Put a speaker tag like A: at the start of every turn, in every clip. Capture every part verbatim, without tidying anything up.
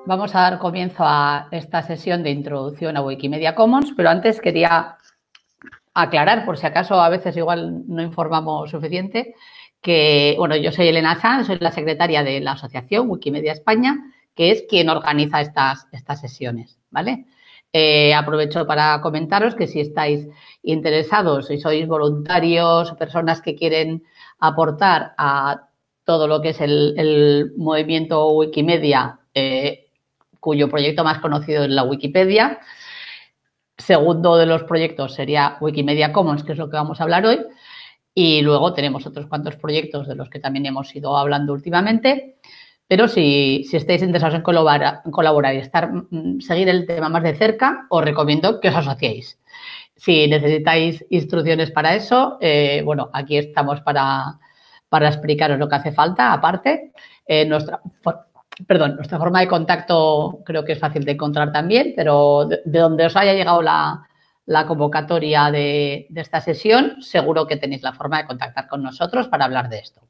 A: vamos a dar comienzo a esta sesión de introducción a Wikimedia Commons, pero antes quería aclarar, por si acaso a veces igual no informamos suficiente, que, bueno, yo soy Elena Sanz, soy la secretaria de la asociación Wikimedia España, que es quien organiza estas, estas sesiones, ¿vale? Eh, aprovecho para comentaros que si estáis interesados, si sois voluntarios o personas que quieren aportar a todo lo que es el, el movimiento Wikimedia, eh, cuyo proyecto más conocido es la Wikipedia. Segundo de los proyectos sería Wikimedia Commons, que es lo que vamos a hablar hoy. Y luego tenemos otros cuantos proyectos de los que también hemos ido hablando últimamente. Pero si, si estáis interesados en colaborar, en colaborar y estar, seguir el tema más de cerca, os recomiendo que os asociéis. Si necesitáis instrucciones para eso, eh, bueno, aquí estamos para, para explicaros lo que hace falta, aparte. Eh, nuestra, perdón, nuestra forma de contacto creo que es fácil de encontrar también, pero de, de donde os haya llegado la, la convocatoria de, de esta sesión, seguro que tenéis la forma de contactar con nosotros para hablar de esto.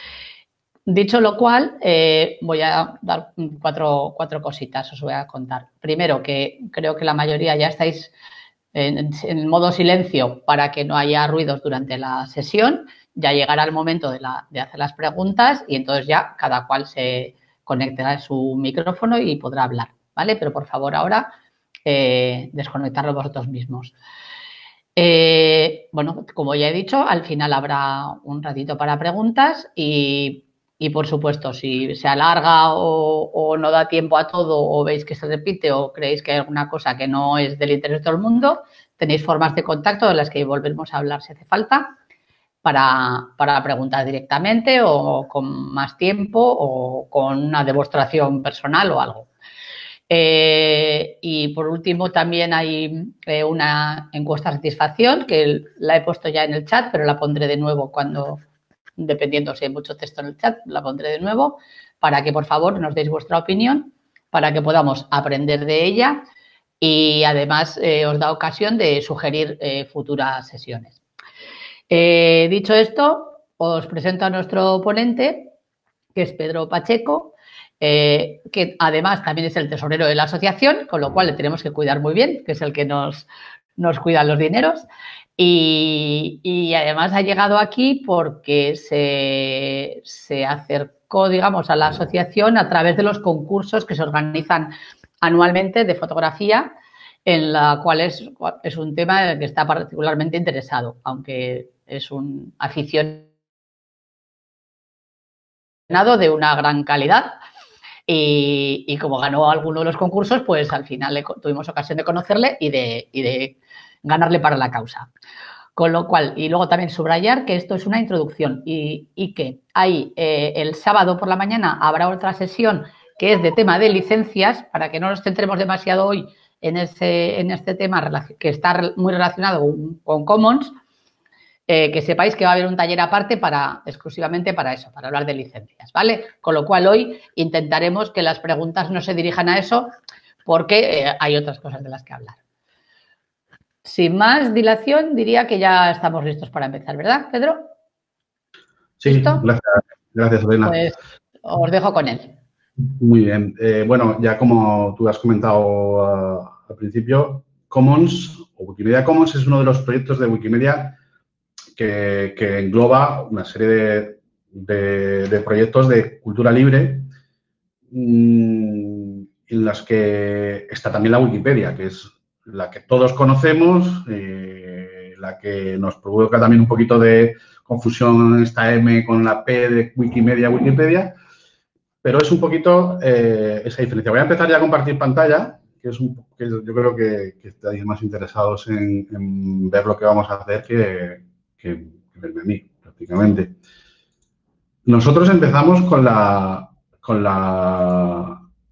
A: Dicho lo cual, eh, voy a dar cuatro, cuatro cositas, os voy a contar. Primero, que creo que la mayoría ya estáis en, en modo silencio para que no haya ruidos durante la sesión. Ya llegará el momento de, la, de hacer las preguntas y entonces ya cada cual se conectará a su micrófono y podrá hablar, ¿vale? Pero por favor ahora eh, desconectarlo vosotros mismos. Eh, bueno, como ya he dicho, al final habrá un ratito para preguntas y... Y, por supuesto, si se alarga o, o no da tiempo a todo o veis que se repite o creéis que hay alguna cosa que no es del interés de todo el mundo, tenéis formas de contacto de las que volveremos a hablar si hace falta para, para preguntar directamente o con más tiempo o con una demostración personal o algo. Eh, y, por último, también hay eh, una encuesta de satisfacción que la he puesto ya en el chat, pero la pondré de nuevo cuando... dependiendo si hay mucho texto en el chat, la pondré de nuevo, para que, por favor, nos deis vuestra opinión, para que podamos aprender de ella y, además, eh, os da ocasión de sugerir eh, futuras sesiones. Eh, dicho esto, os presento a nuestro ponente, que es Pedro Pacheco, eh, que, además, también es el tesorero de la asociación, con lo cual le tenemos que cuidar muy bien, que es el que nos, nos cuida los dineros. Y, y además ha llegado aquí porque se, se acercó, digamos, a la asociación a través de los concursos que se organizan anualmente de fotografía, en la cual es, es un tema en el que está particularmente interesado, aunque es un aficionado de una gran calidad. Y, y como ganó alguno de los concursos, pues al final le, tuvimos ocasión de conocerle y de... Y de ganarle para la causa. Con lo cual, y luego también subrayar que esto es una introducción y, y que hay eh, el sábado por la mañana habrá otra sesión que es de tema de licencias, para que no nos centremos demasiado hoy en, ese, en este tema que está muy relacionado con, con Commons, eh, que sepáis que va a haber un taller aparte para, exclusivamente para eso, para hablar de licencias, ¿vale? Con lo cual hoy intentaremos que las preguntas no se dirijan a eso porque eh, hay otras cosas de las que hablar. Sin más dilación, diría que ya estamos listos para empezar, ¿verdad, Pedro?
B: Sí, ¿listo? gracias, gracias, Elena.
A: Pues os dejo con él.
B: Muy bien. Eh, bueno, ya como tú has comentado uh, al principio, Commons o Wikimedia Commons es uno de los proyectos de Wikimedia que, que engloba una serie de, de, de proyectos de cultura libre mmm, en las que está también la Wikipedia, que es la que todos conocemos, eh, la que nos provoca también un poquito de confusión esta M con la P de Wikimedia, Wikipedia, pero es un poquito eh, esa diferencia. Voy a empezar ya a compartir pantalla, que es un que yo creo que, que estáis más interesados en, en ver lo que vamos a hacer que, que, que verme a mí, prácticamente. Nosotros empezamos con la... Con la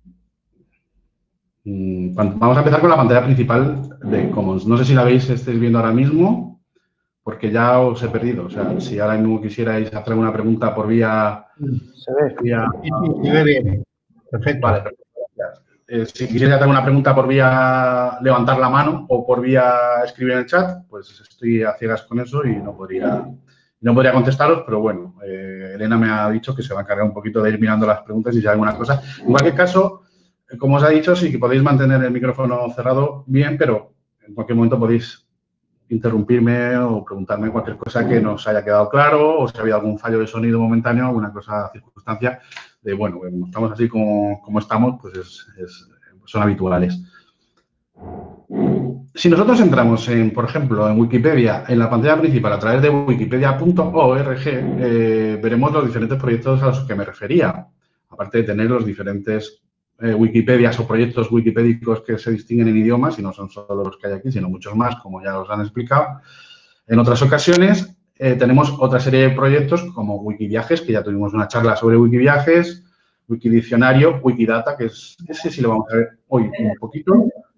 B: Vamos a empezar con la pantalla principal de Commons. No sé si la veis, estáis viendo ahora mismo, porque ya os he perdido. O sea, si ahora mismo quisierais hacer alguna pregunta por vía...
C: Se ve.
B: Vía,
C: sí, sí, se ve bien. Perfecto.
B: Vale, perfecto. Eh, si quisierais hacer una pregunta por vía levantar la mano o por vía escribir en el chat, pues estoy a ciegas con eso y no podría, no podría contestaros, pero bueno, eh, Elena me ha dicho que se va a encargar un poquito de ir mirando las preguntas y si hay alguna cosa. En cualquier caso... como os ha dicho, sí que podéis mantener el micrófono cerrado bien, pero en cualquier momento podéis interrumpirme o preguntarme cualquier cosa que nos haya quedado claro o si ha habido algún fallo de sonido momentáneo, alguna cosa, circunstancia de, bueno, como estamos así como, como estamos, pues es, es, son habituales. Si nosotros entramos, en, por ejemplo, en Wikipedia, en la pantalla principal, a través de wikipedia punto org, eh, veremos los diferentes proyectos a los que me refería, aparte de tener los diferentes eh, Wikipedias o proyectos wikipédicos que se distinguen en idiomas, y no son solo los que hay aquí, sino muchos más, como ya os han explicado. En otras ocasiones, eh, tenemos otra serie de proyectos como Wikiviajes, que ya tuvimos una charla sobre Wikiviajes, Wikidiccionario, Wikidata, que es ese sí lo vamos a ver hoy un poquito,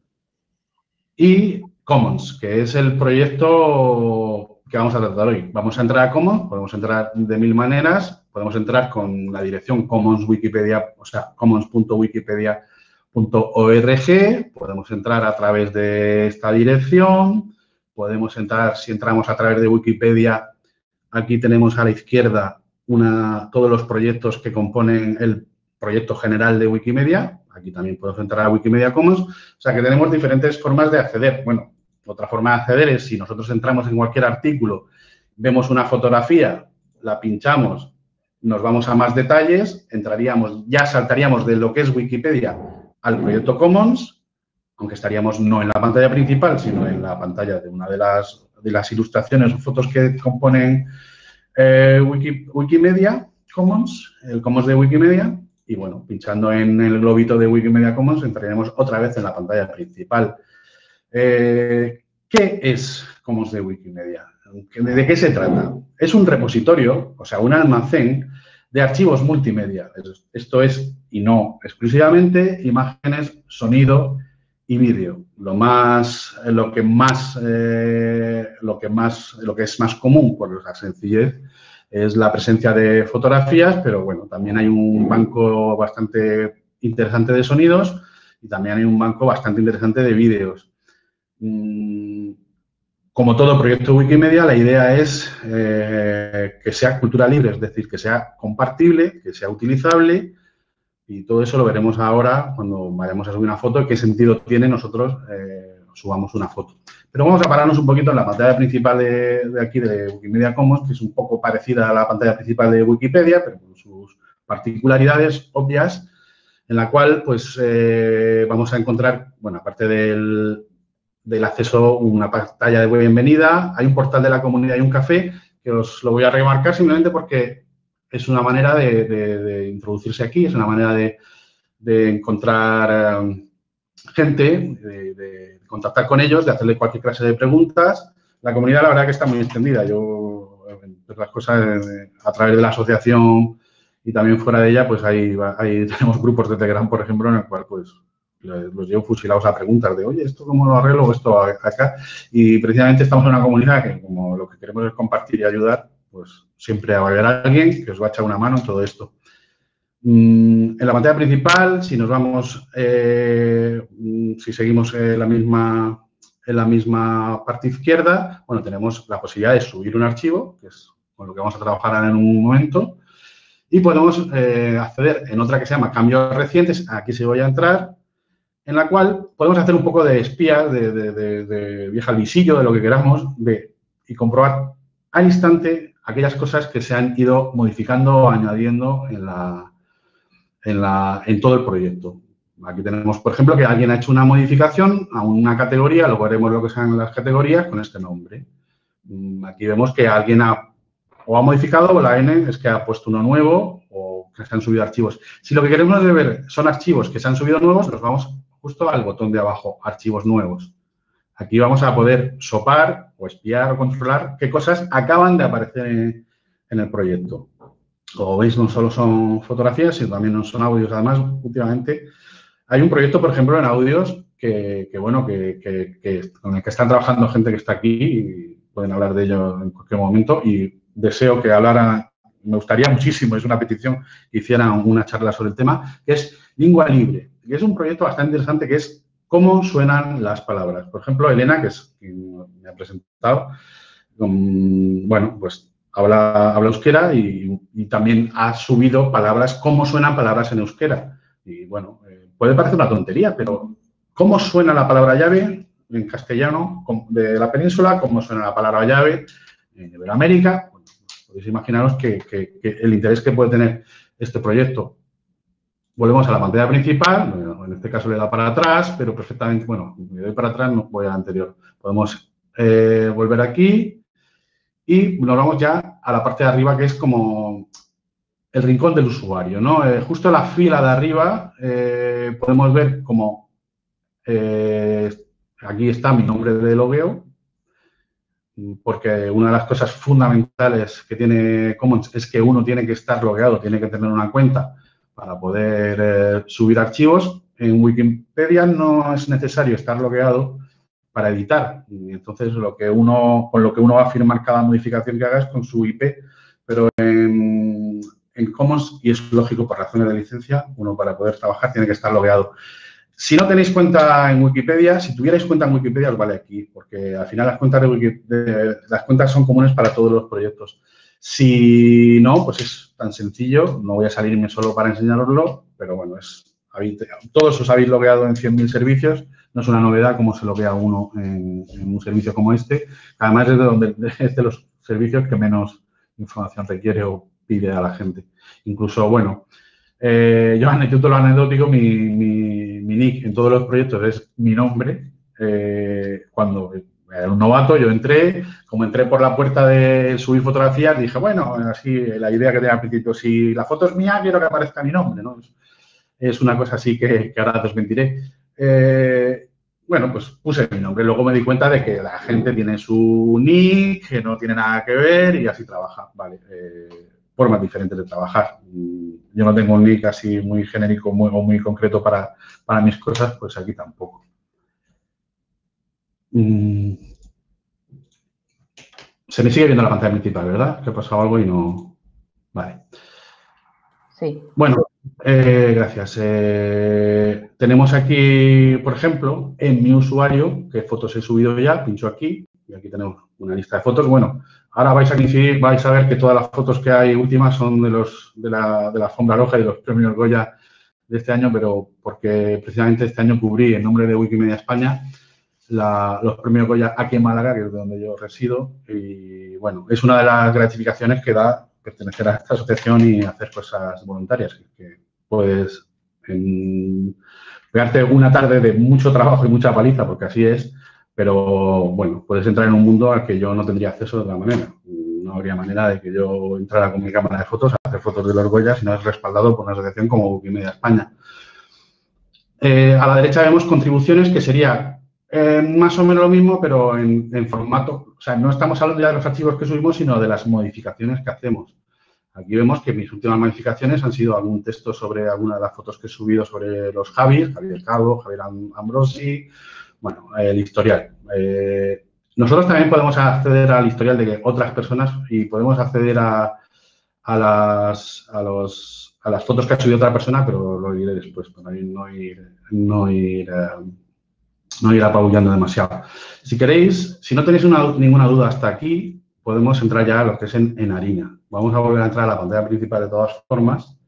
B: y Commons, que es el proyecto que vamos a tratar hoy. Vamos a entrar a Commons, podemos entrar de mil maneras, podemos entrar con la dirección Commons Wikipedia, o sea, commons punto wikipedia punto org, podemos entrar a través de esta dirección, podemos entrar, si entramos a través de Wikipedia, aquí tenemos a la izquierda una, todos los proyectos que componen el proyecto general de Wikimedia. Aquí también podemos entrar a Wikimedia Commons. O sea, que tenemos diferentes formas de acceder. Bueno, otra forma de acceder es si nosotros entramos en cualquier artículo, vemos una fotografía, la pinchamos, nos vamos a más detalles, entraríamos, ya saltaríamos de lo que es Wikipedia al proyecto Commons, aunque estaríamos no en la pantalla principal, sino en la pantalla de una de las, de las ilustraciones o fotos que componen eh, Wiki, Wikimedia Commons, el Commons de Wikimedia. Y, bueno, pinchando en el globito de Wikimedia Commons, entraremos otra vez en la pantalla principal. Eh, ¿Qué es Commons de Wikimedia? ¿De qué se trata? Es un repositorio, o sea, un almacén de archivos multimedia. Esto es, y no exclusivamente, imágenes, sonido y vídeo. Lo más, lo que más, eh, lo que más, lo que es más común por la sencillez es la presencia de fotografías, pero bueno, también hay un banco bastante interesante de sonidos y también hay un banco bastante interesante de vídeos. Como todo proyecto Wikimedia, la idea es eh, que sea cultura libre, es decir, que sea compartible, que sea utilizable, y todo eso lo veremos ahora cuando vayamos a subir una foto, qué sentido tiene nosotros eh, subamos una foto. Pero vamos a pararnos un poquito en la pantalla principal de, de aquí, de Wikimedia Commons, que es un poco parecida a la pantalla principal de Wikipedia, pero con sus particularidades obvias, en la cual, pues, eh, vamos a encontrar, bueno, aparte del, del acceso, una pantalla de bienvenida, hay un portal de la comunidad y un café, que os lo voy a remarcar simplemente porque es una manera de, de, de introducirse aquí, es una manera de, de encontrar um, gente, de, de contactar con ellos, de hacerle cualquier clase de preguntas. La comunidad, la verdad, que está muy extendida. Yo, pues, las cosas a través de la asociación y también fuera de ella, pues ahí, ahí tenemos grupos de Telegram, por ejemplo, en el cual, pues, los llevo fusilados a preguntas de, oye, ¿esto cómo lo arreglo? Esto acá. Y precisamente estamos en una comunidad que, como lo que queremos es compartir y ayudar, pues siempre va a haber alguien que os va a echar una mano en todo esto. En la pantalla principal, si nos vamos, eh, si seguimos en la misma, en la misma parte izquierda, bueno, tenemos la posibilidad de subir un archivo, que es con lo que vamos a trabajar en un momento, y podemos eh, acceder en otra que se llama cambios recientes, aquí sí voy a entrar, en la cual podemos hacer un poco de espía, de, de, de, de vieja al visillo, de lo que queramos, de, y comprobar al instante aquellas cosas que se han ido modificando o añadiendo en, la, en, la, en todo el proyecto. Aquí tenemos, por ejemplo, que alguien ha hecho una modificación a una categoría, luego veremos lo que sean las categorías con este nombre. Aquí vemos que alguien ha, o ha modificado, o la N es que ha puesto uno nuevo o que se han subido archivos. Si lo que queremos ver son archivos que se han subido nuevos, nos vamos justo al botón de abajo, archivos nuevos. Aquí vamos a poder sopar o espiar o controlar qué cosas acaban de aparecer en, en el proyecto. Como veis, no solo son fotografías, sino también no son audios. Además, últimamente hay un proyecto, por ejemplo, en audios que, que bueno, que, que, que con el que están trabajando gente que está aquí y pueden hablar de ello en cualquier momento. Y deseo que hablaran, me gustaría muchísimo, es una petición, que hicieran una charla sobre el tema, que es Lingua Libre. Y es un proyecto bastante interesante que es cómo suenan las palabras. Por ejemplo, Elena, que es quien me ha presentado, um, bueno, pues habla, habla euskera y, y también ha subido palabras, cómo suenan palabras en euskera. Y bueno, eh, puede parecer una tontería, pero ¿cómo suena la palabra llave en castellano de la península? ¿Cómo suena la palabra llave en Iberoamérica? Bueno, podéis imaginaros que, que, que el interés que puede tener este proyecto. Volvemos a la pantalla principal, bueno, en este caso le da para atrás, pero perfectamente, bueno, me doy para atrás, no voy a la anterior. Podemos eh, volver aquí y nos vamos ya a la parte de arriba, que es como el rincón del usuario, ¿no? Eh, justo en la fila de arriba eh, podemos ver como eh, aquí está mi nombre de logueo, porque una de las cosas fundamentales que tiene Commons es que uno tiene que estar logueado, tiene que tener una cuenta para poder eh, subir archivos. En Wikipedia no es necesario estar logueado para editar. Y entonces, lo que uno, con lo que uno va a firmar cada modificación que haga es con su I P, pero en, en Commons, y es lógico por razones de licencia, uno para poder trabajar tiene que estar logueado. Si no tenéis cuenta en Wikipedia, si tuvierais cuenta en Wikipedia, os vale aquí, porque al final las cuentas, de Wikipedia, las cuentas son comunes para todos los proyectos. Si no, pues es tan sencillo, no voy a salirme solo para enseñaroslo, pero bueno, es, todos os habéis logueado en cien mil servicios, no es una novedad cómo se loguea uno en, en un servicio como este, además es de, donde, es de los servicios que menos información requiere o pide a la gente. Incluso, bueno, eh, yo anécdota lo anecdótico, mi, mi, mi nick en todos los proyectos es mi nombre. Eh, cuando era un novato, yo entré, como entré por la puerta de subir fotografías, dije, bueno, así la idea que tenía al principio, si la foto es mía, quiero que aparezca mi nombre, ¿no? Es, es una cosa así que, que ahora os mentiré. Eh, bueno, pues puse mi nombre. Luego me di cuenta de que la gente tiene su nick, que no tiene nada que ver y así trabaja. Vale, eh, formas diferentes de trabajar. Yo no tengo un nick así muy genérico muy, o muy concreto para, para mis cosas, pues aquí tampoco. Se me sigue viendo la pantalla principal, ¿verdad? Que ha pasado algo y no... Vale.
A: Sí.
B: Bueno, eh, gracias. Eh, tenemos aquí, por ejemplo, en mi usuario, qué fotos he subido ya, pincho aquí y aquí tenemos una lista de fotos. Bueno, ahora vais a coincidir, vais a ver que todas las fotos que hay últimas son de los de la, de la alfombra roja y de los premios Goya de este año, pero porque precisamente este año cubrí en nombre de Wikimedia España la, los premios Goya aquí en Málaga, que es de donde yo resido, y bueno, es una de las gratificaciones que da pertenecer a esta asociación y hacer cosas voluntarias, que puedes en, pegarte una tarde de mucho trabajo y mucha paliza, porque así es, pero bueno, puedes entrar en un mundo al que yo no tendría acceso de otra manera. No habría manera de que yo entrara con mi cámara de fotos a hacer fotos de los Goya si no es respaldado por una asociación como Wikimedia España. Eh, a la derecha vemos contribuciones, que sería eh, más o menos lo mismo, pero en, en formato. O sea, no estamos hablando ya de los archivos que subimos, sino de las modificaciones que hacemos. Aquí vemos que mis últimas modificaciones han sido algún texto sobre alguna de las fotos que he subido sobre los Javis, Javier Calvo, Javier Ambrosi, bueno, el historial. Eh, nosotros también podemos acceder al historial de otras personas y podemos acceder a, a, las, a, los, a las fotos que ha subido otra persona, pero lo diré después, para no ir, no ir, eh, no ir apabullando demasiado. Si queréis, si no tenéis una, ninguna duda hasta aquí, podemos entrar ya a lo que es en, en harina. Vamos a volver a entrar a la pantalla principal de todas formas.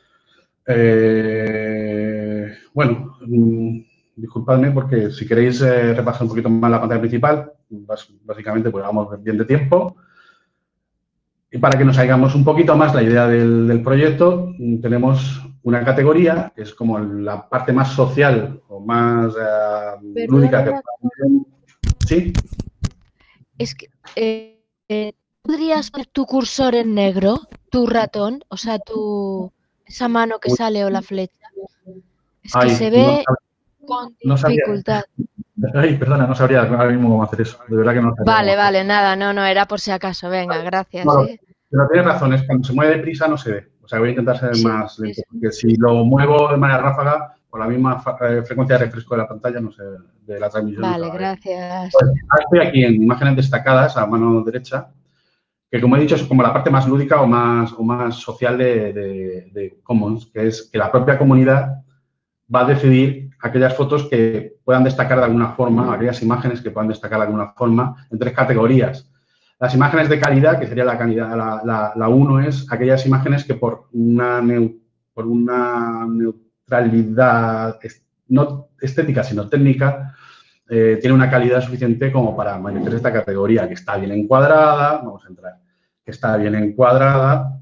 B: Eh, bueno, mmm, disculpadme porque si queréis eh, repasar un poquito más la pantalla principal, básicamente pues vamos bien de tiempo. Y para que nos hagamos un poquito más la idea del, del proyecto, tenemos una categoría que es como la parte más social o más eh, lúdica. Que... ¿Sí?
D: Es que... Eh, eh... ¿Podrías poner tu cursor en negro, tu ratón, o sea, tu esa mano que sale o la flecha? Es que Ay, se ve no, con no dificultad.
B: Sabría. Ay, perdona, no sabría ahora mismo cómo hacer eso. De verdad que no sabría.
D: Vale, vale, nada, no, no, era por si acaso. Venga, gracias.
B: No,
D: ¿eh?
B: Pero tienes razón, es cuando se mueve deprisa no se ve. O sea, voy a intentar ser sí, más lento, sí. Porque si lo muevo de manera ráfaga, con la misma eh, frecuencia de refresco de la pantalla, no sé, de la transmisión.
D: Vale, gracias.
B: Pues, ahora estoy aquí en imágenes destacadas a mano derecha, que como he dicho es como la parte más lúdica o más, o más social de, de, de Commons, que es que la propia comunidad va a decidir aquellas fotos que puedan destacar de alguna forma, aquellas imágenes que puedan destacar de alguna forma, en tres categorías. Las imágenes de calidad, que sería la calidad, la, la, la uno es aquellas imágenes que por una, neu, por una neutralidad calidad, no estética, sino técnica, eh, tiene una calidad suficiente como para merecer esta categoría, que está bien encuadrada, vamos a entrar, que está bien encuadrada,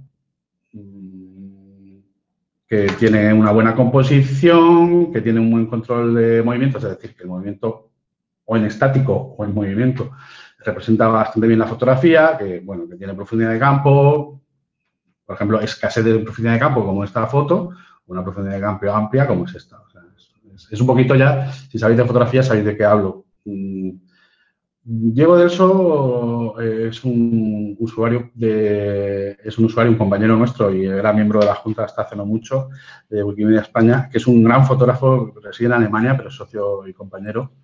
B: que tiene una buena composición, que tiene un buen control de movimientos, es decir, que el movimiento o en estático o en movimiento representa bastante bien la fotografía, que, bueno, que tiene profundidad de campo, por ejemplo, escasez de profundidad de campo como esta foto, una profundidad de campo amplia como es esta. O sea, es, es un poquito ya, si sabéis de fotografía, sabéis de qué hablo. Diego Delso eh, es un usuario de, es un usuario, un compañero nuestro y era miembro de la Junta hasta hace no mucho de Wikimedia España, que es un gran fotógrafo, reside en Alemania, pero es socio y compañero.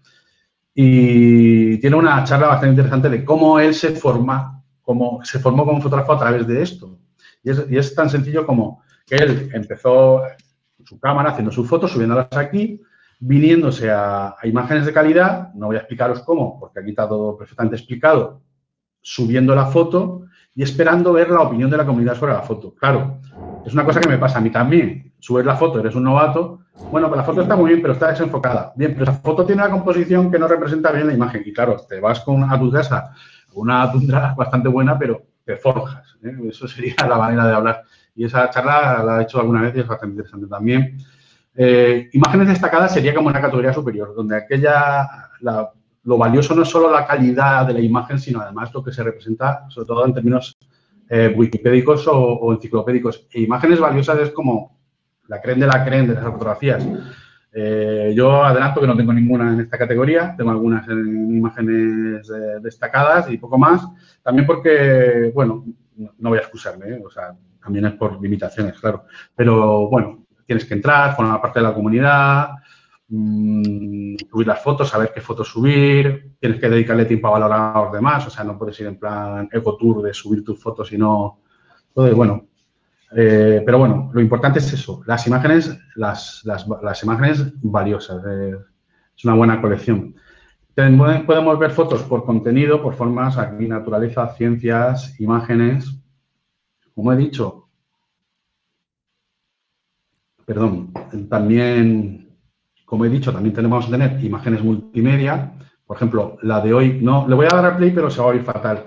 B: Y tiene una charla bastante interesante de cómo él se forma, cómo se formó como fotógrafo a través de esto. Y es, y es tan sencillo como que él empezó con su cámara haciendo sus fotos, subiéndolas aquí, viniéndose a, a imágenes de calidad, no voy a explicaros cómo, porque aquí está todo perfectamente explicado, subiendo la foto y esperando ver la opinión de la comunidad sobre la foto. Claro, es una cosa que me pasa a mí también. Subes la foto, eres un novato, bueno, pues la foto está muy bien, pero está desenfocada. Bien, pero esa foto tiene una composición que no representa bien la imagen. Y claro, te vas con a tu casa, una tundra bastante buena, pero te forjas, ¿eh? Eso sería la manera de hablar. Y esa charla la he hecho alguna vez y es bastante interesante también. Eh, imágenes destacadas sería como una categoría superior, donde aquella, la, lo valioso no es solo la calidad de la imagen, sino además lo que se representa, sobre todo en términos eh, wikipédicos o, o enciclopédicos. E imágenes valiosas es como la creen de la creen de las fotografías. Eh, yo adelanto que no tengo ninguna en esta categoría, tengo algunas en imágenes eh, destacadas y poco más. También porque, bueno, no voy a excusarme, ¿eh? O sea, también es por limitaciones, claro. Pero, bueno, tienes que entrar, formar parte de la comunidad, mmm, subir las fotos, saber qué fotos subir, tienes que dedicarle tiempo a valorar a los demás, o sea, no puedes ir en plan ecotour de subir tus fotos y no... Entonces, bueno, eh, pero bueno, lo importante es eso, las imágenes, las, las, las imágenes valiosas, eh, es una buena colección. Podemos ver fotos por contenido, por formas, aquí naturaleza, ciencias, imágenes, como he dicho. Perdón, también, como he dicho, también tenemos que tener imágenes multimedia. Por ejemplo, la de hoy, no, le voy a dar a play, pero se va a oír fatal.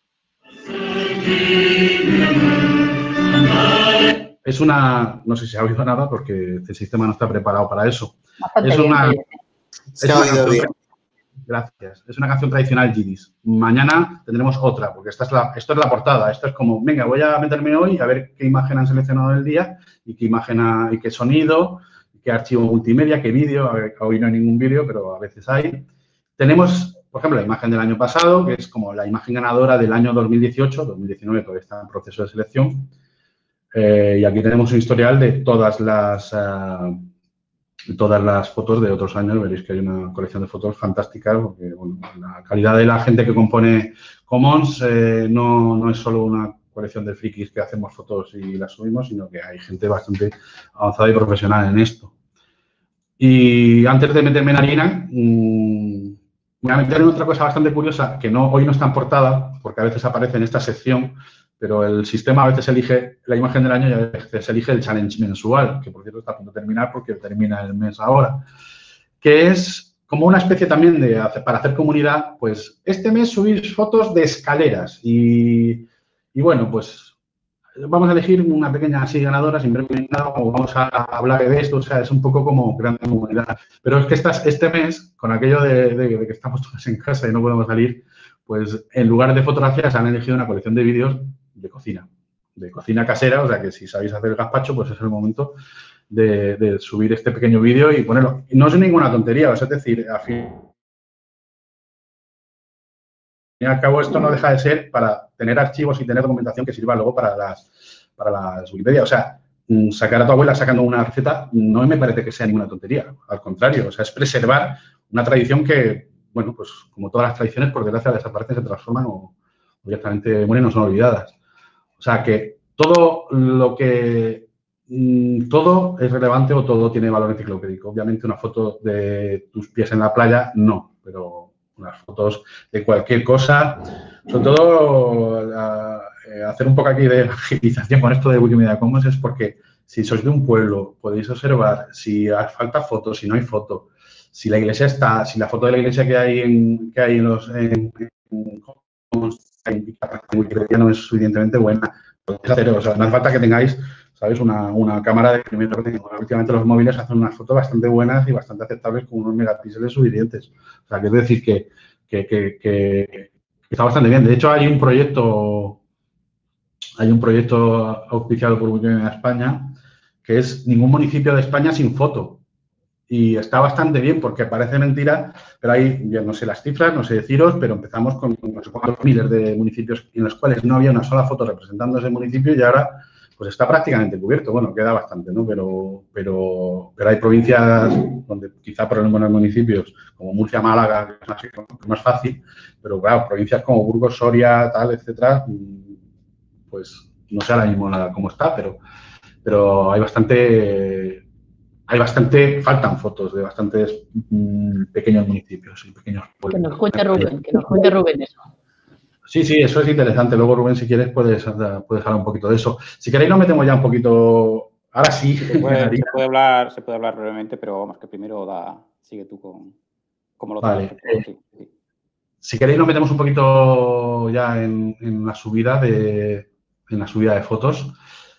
B: Es una, no sé si ha oído nada porque el sistema no está preparado para eso. Es una, es una canción, gracias, es una canción tradicional yidis. Mañana tendremos otra, porque esta es la, esto es la portada. Esto es como, venga, voy a meterme hoy a ver qué imagen han seleccionado del día y qué imagen ha, y qué sonido, qué archivo multimedia, qué vídeo. A ver, hoy no hay ningún vídeo, pero a veces hay. Tenemos, por ejemplo, la imagen del año pasado, que es como la imagen ganadora del año dos mil dieciocho, dos mil diecinueve todavía está en proceso de selección. Eh, y aquí tenemos un historial de todas las... Uh, todas las fotos de otros años. Veréis que hay una colección de fotos fantásticas, porque bueno, la calidad de la gente que compone Commons eh, no, no es solo una colección de frikis que hacemos fotos y las subimos, sino que hay gente bastante avanzada y profesional en esto. Y antes de meterme en harina, mmm, me voy a meter en otra cosa bastante curiosa, que no, hoy no está en portada, porque a veces aparece en esta sección, pero el sistema a veces elige la imagen del año y a veces elige el challenge mensual, que por cierto está a punto de terminar porque termina el mes ahora, que es como una especie también de, para hacer comunidad, pues este mes subir fotos de escaleras y, y bueno, pues vamos a elegir una pequeña así ganadora sin ver nada o vamos a hablar de esto, o sea, es un poco como gran comunidad. Pero es que estas, este mes, con aquello de, de, de que estamos todos en casa y no podemos salir, pues en lugar de fotografías han elegido una colección de vídeos de cocina, de cocina casera, o sea que si sabéis hacer el gazpacho, pues es el momento de, de subir este pequeño vídeo y ponerlo. No es ninguna tontería, o sea, es decir, al fin y al cabo esto no deja de ser para tener archivos y tener documentación que sirva luego para las, para las Wikipedia. O sea, sacar a tu abuela sacando una receta no me parece que sea ninguna tontería, al contrario, o sea, es preservar una tradición que, bueno, pues como todas las tradiciones, por desgracia desaparecen, se transforman o directamente mueren o son olvidadas. O sea, que todo lo que... Todo es relevante o todo tiene valor enciclopédico. Obviamente una foto de tus pies en la playa, no, pero unas fotos de cualquier cosa, sobre todo la, eh, hacer un poco aquí de evangelización con esto de Wikimedia Commons es porque si sois de un pueblo, podéis observar si hace falta fotos, si no hay foto, si la iglesia está, si la foto de la iglesia que hay en, que hay en los en, en, en Wikipedia no es suficientemente buena. Podéis hacer, o sea, no hace falta que tengáis, ¿sabes? Una, una cámara de primer orden. Últimamente los móviles hacen unas fotos bastante buenas y bastante aceptables con unos megapíxeles suficientes. O sea, quiero decir que, que, que, que está bastante bien. De hecho, hay un proyecto, hay un proyecto auspiciado por Wikimedia España que es ningún municipio de España sin foto. Y está bastante bien porque parece mentira, pero hay, yo no sé las cifras, no sé deciros, pero empezamos con no sé cuántos miles de municipios en los cuales no había una sola foto representando ese municipio y ahora pues está prácticamente cubierto. Bueno, queda bastante, ¿no? Pero, pero, pero hay provincias donde quizá por algunos municipios, como Murcia, Málaga, que es más, más fácil, pero claro, provincias como Burgos, Soria, tal, etcétera, pues no sé ahora mismo nada cómo está, pero, pero hay bastante... Hay bastante, faltan fotos de bastantes mmm, pequeños municipios y pequeños pueblos.
A: Que nos cuente Rubén, que nos cuente Rubén eso.
B: Sí, sí, eso es interesante. Luego, Rubén, si quieres, puedes, puedes hablar un poquito de eso. Si queréis, nos metemos ya un poquito... Ahora sí.
E: Se puede, se puede, hablar, se puede hablar brevemente, pero vamos, que primero da, sigue tú con cómo lo
B: vale.
E: traes. Sí, sí.
B: Si queréis, nos metemos un poquito ya en, en, la, subida de, en la subida de fotos.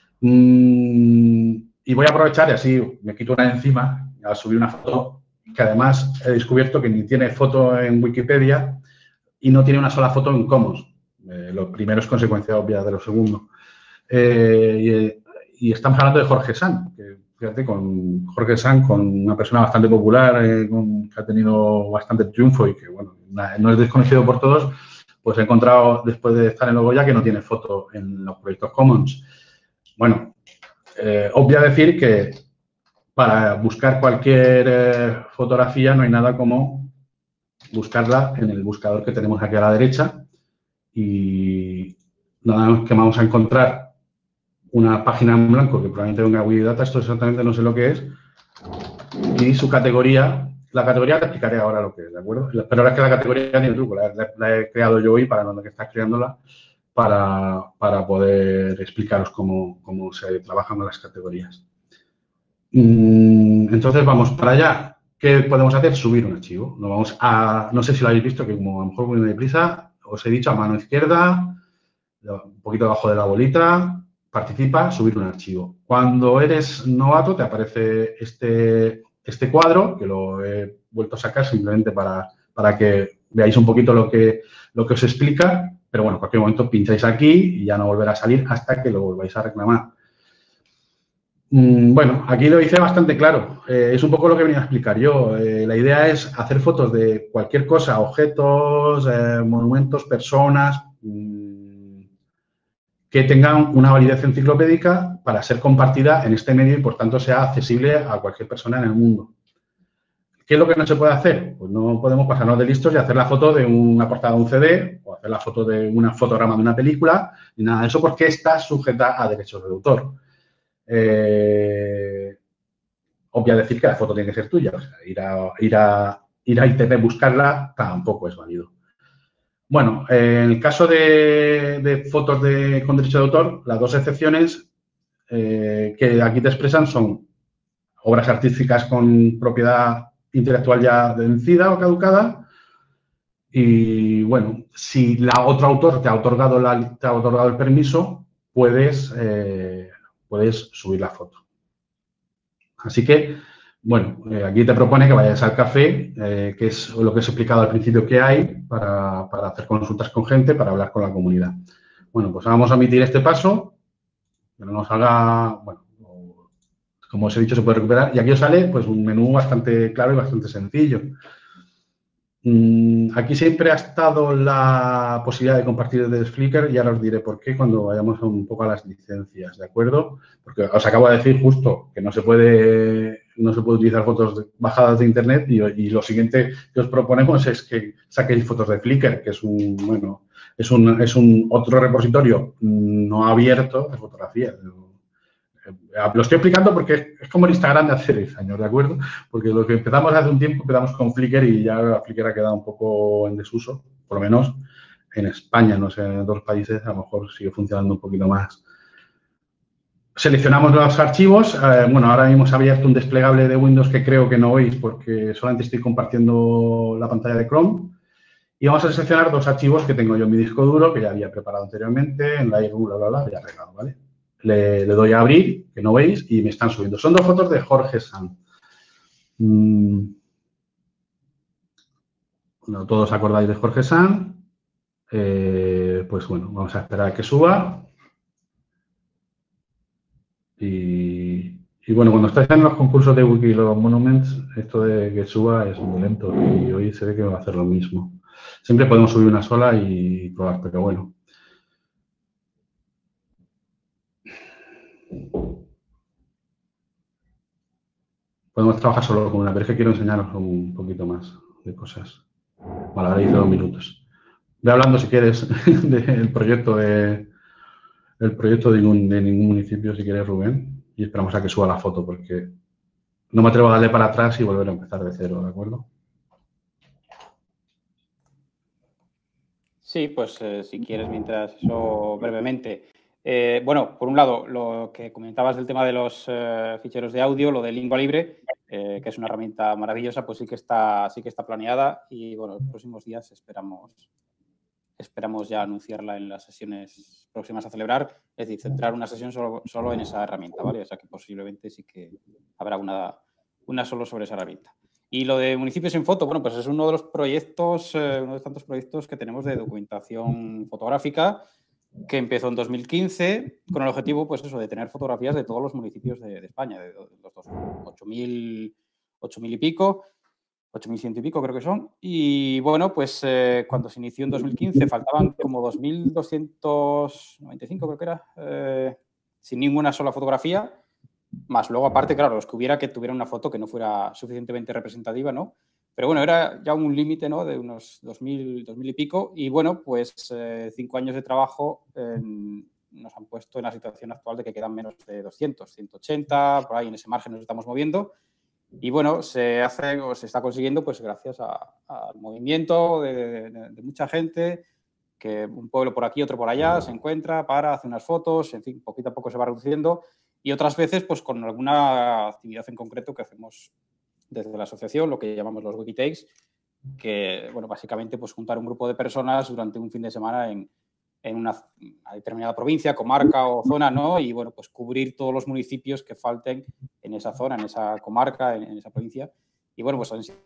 B: Mm, Y voy a aprovechar y así me quito una de encima al subir una foto que además he descubierto que ni tiene foto en Wikipedia y no tiene una sola foto en Commons. Eh, lo primero es consecuencia obvia de lo segundo. Eh, y, y estamos hablando de Jorge San, que fíjate, con Jorge San, con una persona bastante popular, eh, con, que ha tenido bastante triunfo y que, bueno, no es desconocido por todos, pues he encontrado, después de estar en Logoya, que no tiene foto en los proyectos Commons. Bueno, Eh, obvio decir que para buscar cualquier eh, fotografía no hay nada como buscarla en el buscador que tenemos aquí a la derecha y nada más que vamos a encontrar una página en blanco que probablemente venga Wikidata, esto exactamente no sé lo que es, y su categoría, la categoría te explicaré ahora lo que es, ¿de acuerdo? Pero es que la categoría tiene truco, la, la, la he creado yo hoy para donde que estás creándola. Para, para poder explicaros cómo, cómo se trabajan las categorías. Entonces, vamos para allá. ¿Qué podemos hacer? Subir un archivo. Nos vamos a, no sé si lo habéis visto, que como a lo mejor muy deprisa, os he dicho a mano izquierda, un poquito abajo de la bolita, participa, subir un archivo. Cuando eres novato te aparece este, este cuadro, que lo he vuelto a sacar simplemente para, para que veáis un poquito lo que, lo que os explica. Pero bueno, en cualquier momento pincháis aquí y ya no volverá a salir hasta que lo volváis a reclamar. Mm, bueno, aquí lo hice bastante claro. Eh, es un poco lo que venía a explicar yo. Eh, la idea es hacer fotos de cualquier cosa, objetos, eh, monumentos, personas, mmm, que tengan una validez enciclopédica para ser compartida en este medio y, por tanto, sea accesible a cualquier persona en el mundo. ¿Qué es lo que no se puede hacer? Pues no podemos pasarnos de listos y hacer la foto de una portada de un C D o hacer la foto de una fotograma de una película ni nada de eso porque está sujeta a derechos de autor. Eh, obvia decir que la foto tiene que ser tuya. O sea, ir a, ir a, ir a internet buscarla tampoco es válido. Bueno, en el caso de, de fotos de, con derecho de autor, las dos excepciones eh, que aquí te expresan son obras artísticas con propiedad intelectual ya vencida o caducada y, bueno, si la otro autor te ha otorgado, la, te ha otorgado el permiso, puedes, eh, puedes subir la foto. Así que, bueno, eh, aquí te propone que vayas al café, eh, que es lo que os he explicado al principio que hay para, para hacer consultas con gente, para hablar con la comunidad. Bueno, pues vamos a omitir este paso, que no nos haga, bueno, como os he dicho, se puede recuperar. Y aquí os sale pues, un menú bastante claro y bastante sencillo. Aquí siempre ha estado la posibilidad de compartir desde Flickr y ahora os diré por qué cuando vayamos un poco a las licencias, ¿de acuerdo? Porque os acabo de decir justo que no se puede, no se puede utilizar fotos de, bajadas de Internet y, y lo siguiente que os proponemos es que saquéis fotos de Flickr, que es un, bueno, es un, es un otro repositorio no abierto de fotografía. Lo estoy explicando porque es como el Instagram de hace diez años, ¿de acuerdo? Porque lo que empezamos hace un tiempo, empezamos con Flickr y ya Flickr ha quedado un poco en desuso, por lo menos en España, no sé, en otros países a lo mejor sigue funcionando un poquito más. seleccionamos los archivos. Eh, bueno, ahora hemos abierto un desplegable de Windows que creo que no veis porque solamente estoy compartiendo la pantalla de Chrome. Y vamos a seleccionar dos archivos que tengo yo en mi disco duro, que ya había preparado anteriormente, en la I R U, bla, bla, bla, ya arreglado, ¿vale? Le, le doy a abrir, que no veis, y me están subiendo. Son dos fotos de Jorge Sanz. Mm. Bueno, todos acordáis de Jorge Sanz. Eh, pues bueno, vamos a esperar a que suba. Y, y bueno, cuando estáis en los concursos de Wiki y los Monuments, esto de que suba es muy lento y hoy se ve que va a hacer lo mismo. Siempre podemos subir una sola y probar, pero bueno. Podemos trabajar solo con una, pero es que quiero enseñaros un poquito más de cosas. Vale, ahora hice dos minutos. Ve hablando, si quieres, del proyecto de, el proyecto de ningún, de ningún municipio, si quieres, Rubén. Y esperamos a que suba la foto, porque no me atrevo a darle para atrás y volver a empezar de cero, ¿de acuerdo?
E: Sí, pues eh, si quieres, mientras eso brevemente. Eh, bueno, por un lado, lo que comentabas del tema de los eh, ficheros de audio, lo de Lingua Libre, eh, que es una herramienta maravillosa, pues sí que está, sí que está planeada y, bueno, en los próximos días esperamos, esperamos ya anunciarla en las sesiones próximas a celebrar, es decir, centrar una sesión solo, solo en esa herramienta, ¿vale? O sea que posiblemente sí que habrá una, una solo sobre esa herramienta. Y lo de Municipios en Foto, bueno, pues es uno de los proyectos, eh, uno de tantos proyectos que tenemos de documentación fotográfica que empezó en dos mil quince con el objetivo, pues eso, de tener fotografías de todos los municipios de, de España, de los ocho mil y pico, ocho mil cien y pico creo que son. Y bueno, pues eh, cuando se inició en dos mil quince faltaban como dos mil doscientos noventa y cinco creo que era, eh, sin ninguna sola fotografía. Más luego, aparte, claro, los que hubiera que tuviera una foto que no fuera suficientemente representativa, ¿no? Pero bueno, era ya un límite, ¿no? De unos dos mil, dos mil y pico. Y bueno, pues eh, cinco años de trabajo eh, nos han puesto en la situación actual de que quedan menos de doscientos, ciento ochenta, por ahí en ese margen nos estamos moviendo. Y bueno, se hace o se está consiguiendo pues gracias al movimiento de, de, de mucha gente, que un pueblo por aquí, otro por allá, se encuentra, para, hace unas fotos, en fin, poquito a poco se va reduciendo. Y otras veces, pues con alguna actividad en concreto que hacemos desde la asociación, lo que llamamos los Wikitakes, que, bueno, básicamente, pues juntar un grupo de personas durante un fin de semana en, en una, una determinada provincia, comarca o zona, ¿no? Y, bueno, pues cubrir todos los municipios que falten en esa zona, en esa comarca, en, en esa provincia. Y, bueno, pues han sido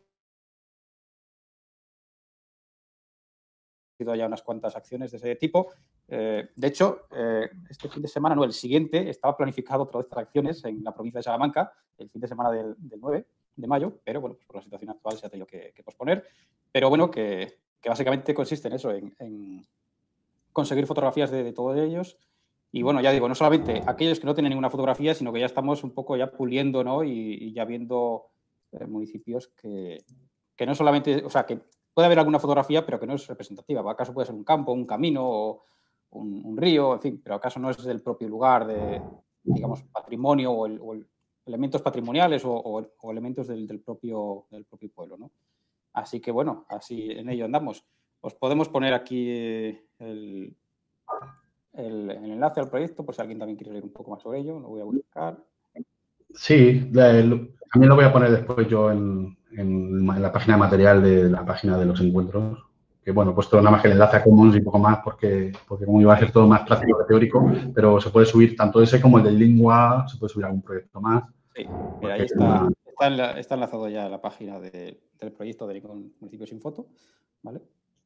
E: ya unas cuantas acciones de ese tipo. Eh, de hecho, eh, este fin de semana, no, el siguiente, estaba planificado otra de estas acciones en la provincia de Salamanca, el fin de semana del, del nueve de mayo, pero bueno, pues por la situación actual se ha tenido que, que posponer. Pero bueno, que, que básicamente consiste en eso, en, en conseguir fotografías de, de todos ellos. Y bueno, ya digo, no solamente aquellos que no tienen ninguna fotografía, sino que ya estamos un poco ya puliendo, ¿no? Y, y ya viendo eh, municipios que, que no solamente, o sea, que puede haber alguna fotografía, pero que no es representativa. ¿Acaso puede ser un campo, un camino o un, un río? En fin, pero acaso no es del propio lugar de, digamos, patrimonio o, el, o el, elementos patrimoniales o, o, o elementos del, del, propio, del propio pueblo, ¿no? Así que, bueno, así en ello andamos. Os podemos poner aquí el, el, el enlace al proyecto por si alguien también quiere leer un poco más sobre ello. Lo voy a buscar.
B: Sí, también lo voy a poner después yo en, en, en la página de material de la página de los encuentros. Que bueno, he puesto nada más que el enlace a Commons y poco más porque, porque como iba a ser todo más práctico que teórico, pero se puede subir tanto ese como el de Lingua, se puede subir algún proyecto más.
E: Sí, mira, ahí está, está, en la, está enlazado ya la página de, del proyecto de Municipios sin Foto, ¿vale?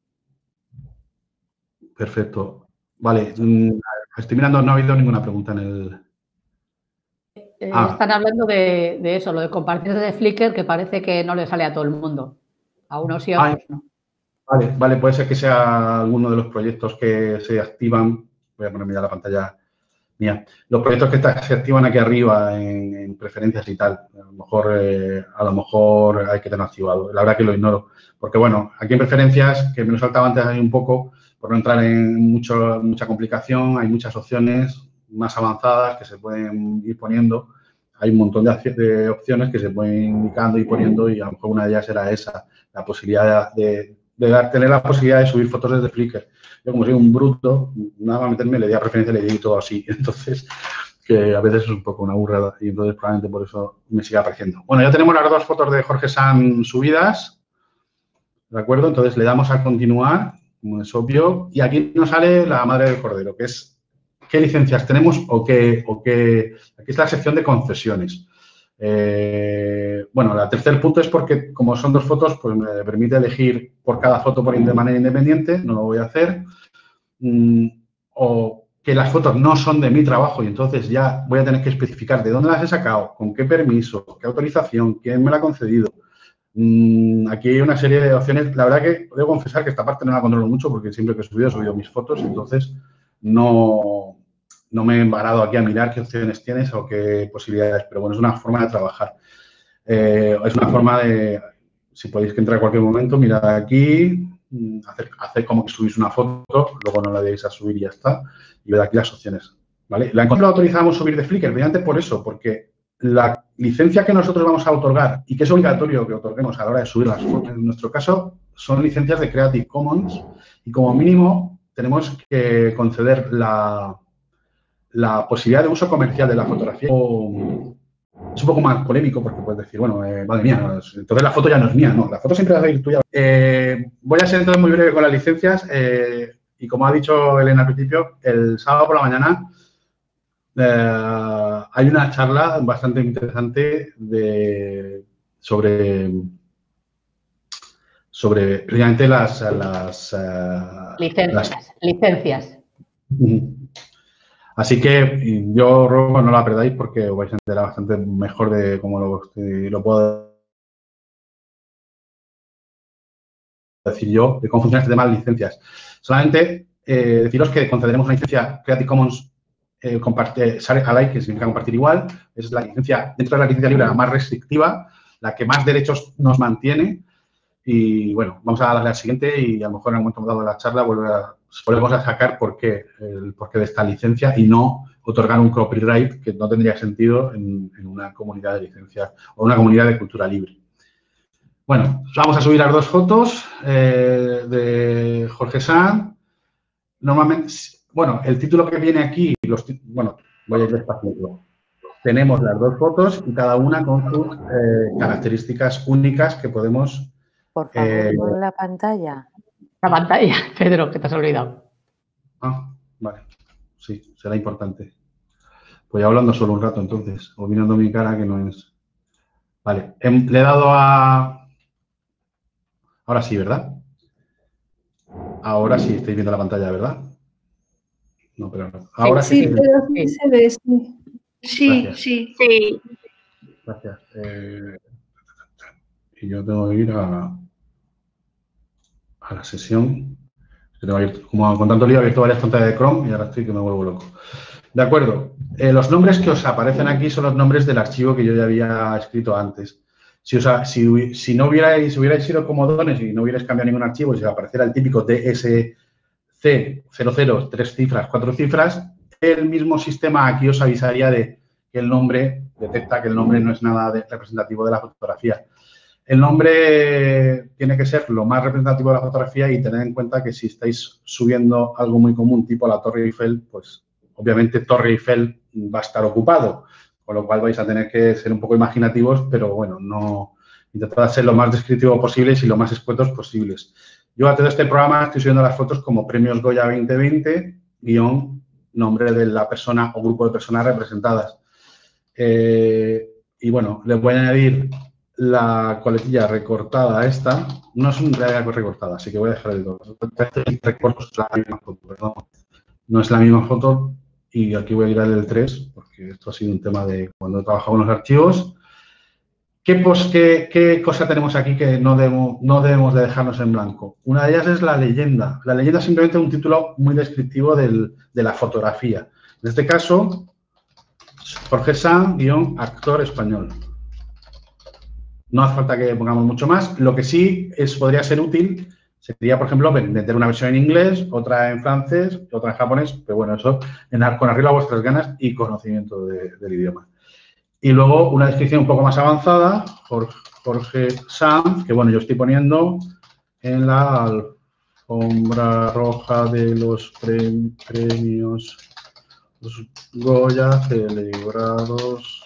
B: Perfecto. Vale, estoy mirando, no ha habido ninguna pregunta en el...
A: Eh, ah. Están hablando de, de eso, lo de compartir desde Flickr, que parece que no le sale a todo el mundo. A unos y a otros no.
B: Vale, vale, puede ser que sea alguno de los proyectos que se activan. Voy a ponerme ya la pantalla mía. Los proyectos que se activan aquí arriba en, en preferencias y tal. A lo mejor, eh, a lo mejor hay que tenerlo activado. La verdad que lo ignoro. Porque, bueno, aquí en preferencias, que me lo saltaba antes ahí un poco, por no entrar en mucho, mucha complicación, hay muchas opciones más avanzadas que se pueden ir poniendo. Hay un montón de, de opciones que se pueden ir indicando y poniendo y a lo mejor una de ellas era esa, la posibilidad de, de, de dar, tener la posibilidad de subir fotos desde Flickr. Yo como soy un bruto, nada más meterme, le di a preferencia, le di todo así. Entonces, que a veces es un poco una burrada y entonces probablemente por eso me sigue apareciendo. Bueno, ya tenemos las dos fotos de Jorge Sanz subidas, ¿de acuerdo? Entonces le damos a continuar, como es obvio, y aquí nos sale la madre del cordero, que es qué licencias tenemos o qué, o qué... Aquí es la sección de concesiones. Eh, bueno, el tercer punto es porque, como son dos fotos, pues me permite elegir por cada foto por de manera independiente, no lo voy a hacer, mm, o que las fotos no son de mi trabajo y entonces ya voy a tener que especificar de dónde las he sacado, con qué permiso, qué autorización, quién me la ha concedido. Mm, aquí hay una serie de opciones. La verdad que debo confesar que esta parte no la controlo mucho porque siempre que he subido he subido mis fotos, entonces no, no me he embarado aquí a mirar qué opciones tienes o qué posibilidades, pero bueno, es una forma de trabajar. Eh, es una forma de, si podéis que entrar a cualquier momento, mirad aquí, hacer, hacer como que subís una foto, luego no la deis a subir y ya está, y ved aquí las opciones, ¿vale? La encontré la autorizamos subir de Flickr, precisamente por eso, porque la licencia que nosotros vamos a otorgar y que es obligatorio que otorguemos a la hora de subir las fotos, en nuestro caso, son licencias de Creative Commons y como mínimo tenemos que conceder la, la posibilidad de uso comercial de la fotografía. Es un poco más polémico porque puedes decir, bueno, eh, madre mía, entonces la foto ya no es mía, no, la foto siempre va a ser tuya. Eh, voy a ser entonces muy breve con las licencias eh, y como ha dicho Elena al principio, el sábado por la mañana eh, hay una charla bastante interesante de, sobre, sobre precisamente las... las uh,
A: licencias, las... licencias.
B: Así que yo ruego no la perdáis porque os vais a enterar bastante mejor de cómo lo, lo puedo decir yo, de cómo funciona este tema de las licencias. Solamente eh, deciros que concederemos una licencia Creative Commons eh, alike, que significa compartir igual. Es la licencia, dentro de la licencia libre, la más restrictiva, la que más derechos nos mantiene. Y bueno, vamos a darle al siguiente y a lo mejor en algún momento dado de la charla vuelve a, volvemos a sacar por qué, el porqué de esta licencia y no otorgar un copyright que no tendría sentido en, en una comunidad de licencias o una comunidad de cultura libre. Bueno, vamos a subir las dos fotos eh, de Jorge Sanz. Normalmente, bueno, el título que viene aquí, los, bueno, voy a ir despacito. Tenemos las dos fotos y cada una con sus eh, características únicas que podemos...
F: Por favor,
B: eh,
F: pon la pantalla.
A: La pantalla, Pedro, que te has olvidado.
B: Ah, vale. Sí, será importante. Voy hablando solo un rato, entonces, o mirando mi cara, que no es... Vale, le he dado a... Ahora sí, ¿verdad? Ahora sí, estáis viendo la pantalla, ¿verdad? No, pero no. Ahora sí.
G: Sí, sí pero sí se ve, sí. Sí,
B: Gracias.
G: sí. sí.
B: Gracias. Eh, y yo tengo que ir a, a la sesión. Tengo abierto, como con tanto lío, he abierto varias pantallas de Chrome y ahora estoy que me vuelvo loco. De acuerdo. Eh, los nombres que os aparecen aquí son los nombres del archivo que yo ya había escrito antes. Si, os ha, si, si no hubierais, si hubierais sido comodones y no hubierais cambiado ningún archivo y si apareciera el típico D S C cero cero, tres cifras, cuatro cifras, el mismo sistema aquí os avisaría de que el nombre, detecta que el nombre no es nada de, representativo de la fotografía. El nombre tiene que ser lo más representativo de la fotografía y tener en cuenta que si estáis subiendo algo muy común, tipo la Torre Eiffel, pues obviamente Torre Eiffel va a estar ocupado, con lo cual vais a tener que ser un poco imaginativos, pero bueno, no intentad ser lo más descriptivo posible y lo más escuetos posibles. Yo a todo este programa estoy subiendo las fotos como Premios Goya veinte veinte, guión, nombre de la persona o grupo de personas representadas. Eh, y bueno, les voy a añadir la coletilla recortada a esta. No es una realidad recortada, así que voy a dejar el dos. No es la misma foto y aquí voy a ir al tres porque esto ha sido un tema de cuando he trabajado en los archivos. ¿Qué, pues, qué, qué cosa tenemos aquí que no debemos, no debemos de dejarnos en blanco? Una de ellas es la leyenda. La leyenda es simplemente un título muy descriptivo del, de la fotografía. En este caso, Jorge Sanz, guión, actor español. No hace falta que pongamos mucho más. Lo que sí es, podría ser útil sería, por ejemplo, meter una versión en inglés, otra en francés, otra en japonés, pero bueno, eso en, con arriba vuestras ganas y conocimiento de, del idioma. Y luego una descripción un poco más avanzada, Jorge, Jorge Sanz, que bueno, yo estoy poniendo en la alfombra roja de los pre, premios Los Goya celebrados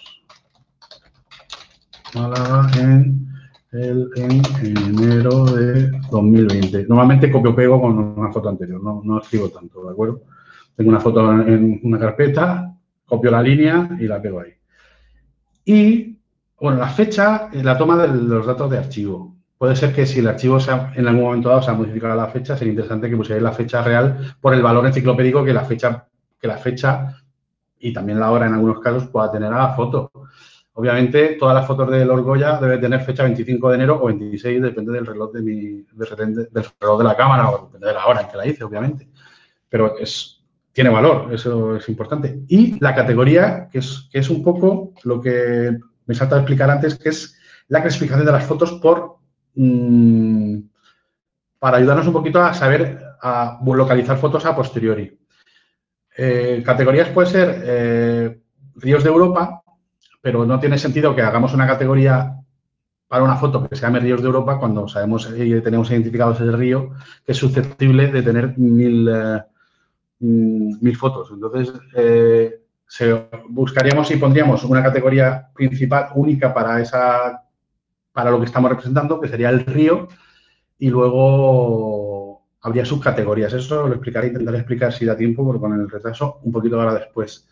B: Málaga en, el, en enero de dos mil veinte. Normalmente copio-pego con una foto anterior, no, no escribo tanto, ¿de acuerdo? Tengo una foto en una carpeta, copio la línea y la pego ahí. Y, bueno, la fecha es la toma de los datos de archivo. Puede ser que si el archivo se ha, en algún momento dado se ha modificado la fecha, sería interesante que pusierais la fecha real por el valor enciclopédico que la fecha, que la fecha y también la hora en algunos casos pueda tener a la foto. Obviamente, todas las fotos de Lord Goya deben tener fecha veinticinco de enero o veintiséis, depende del reloj de, mi, de, del reloj de la cámara o depende de la hora en que la hice, obviamente. Pero es, tiene valor, eso es importante. Y la categoría, que es, que es un poco lo que me salta a explicar antes, que es la clasificación de las fotos por mmm, para ayudarnos un poquito a saber, a localizar fotos a posteriori. Eh, categorías puede ser eh, ríos de Europa, pero no tiene sentido que hagamos una categoría para una foto que se llame Ríos de Europa cuando sabemos y tenemos identificado ese río que es susceptible de tener mil, eh, mil fotos. Entonces, eh, se, buscaríamos y pondríamos una categoría principal única para, esa, para lo que estamos representando, que sería el río, y luego habría subcategorías. Eso lo explicaré, intentaré explicar si da tiempo, porque con el retraso un poquito ahora después.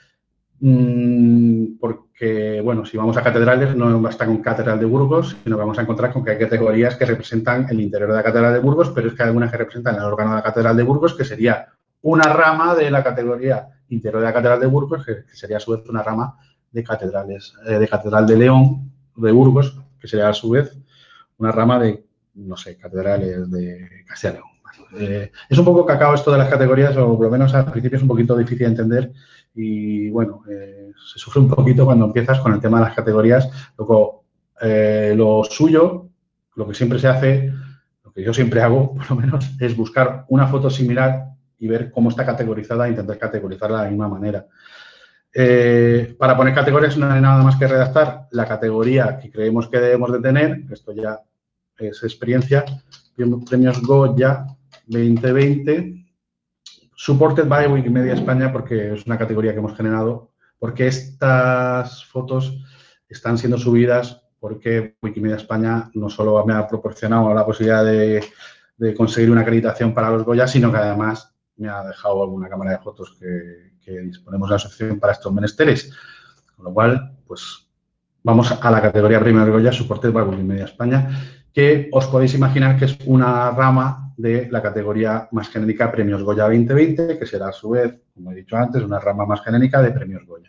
B: Porque, bueno, si vamos a catedrales no basta con Catedral de Burgos, sino que vamos a encontrar con que hay categorías que representan el interior de la Catedral de Burgos, pero es que hay algunas que representan el órgano de la Catedral de Burgos, que sería una rama de la categoría interior de la Catedral de Burgos, que sería a su vez una rama de catedrales, eh, de Catedral de León, de Burgos, que sería a su vez una rama de, no sé, catedrales de Castilla y León. Eh, es un poco cacao esto de las categorías, o por lo menos al principio es un poquito difícil de entender y, bueno, eh, se sufre un poquito cuando empiezas con el tema de las categorías. Luego, eh, lo suyo, lo que siempre se hace, lo que yo siempre hago, por lo menos, es buscar una foto similar y ver cómo está categorizada e intentar categorizarla de la misma manera. Eh, para poner categorías no hay nada más que redactar la categoría que creemos que debemos de tener, esto ya es experiencia, premios Goya veinte veinte, supported by Wikimedia España, porque es una categoría que hemos generado, porque estas fotos están siendo subidas porque Wikimedia España no solo me ha proporcionado la posibilidad de, de conseguir una acreditación para los Goya, sino que además me ha dejado alguna cámara de fotos que, que disponemos de la asociación para estos menesteres. Con lo cual, pues, vamos a la categoría Premios Goya, supported by Wikimedia España, que os podéis imaginar que es una rama de la categoría más genérica Premios Goya veinte veinte, que será a su vez, como he dicho antes, una rama más genérica de Premios Goya.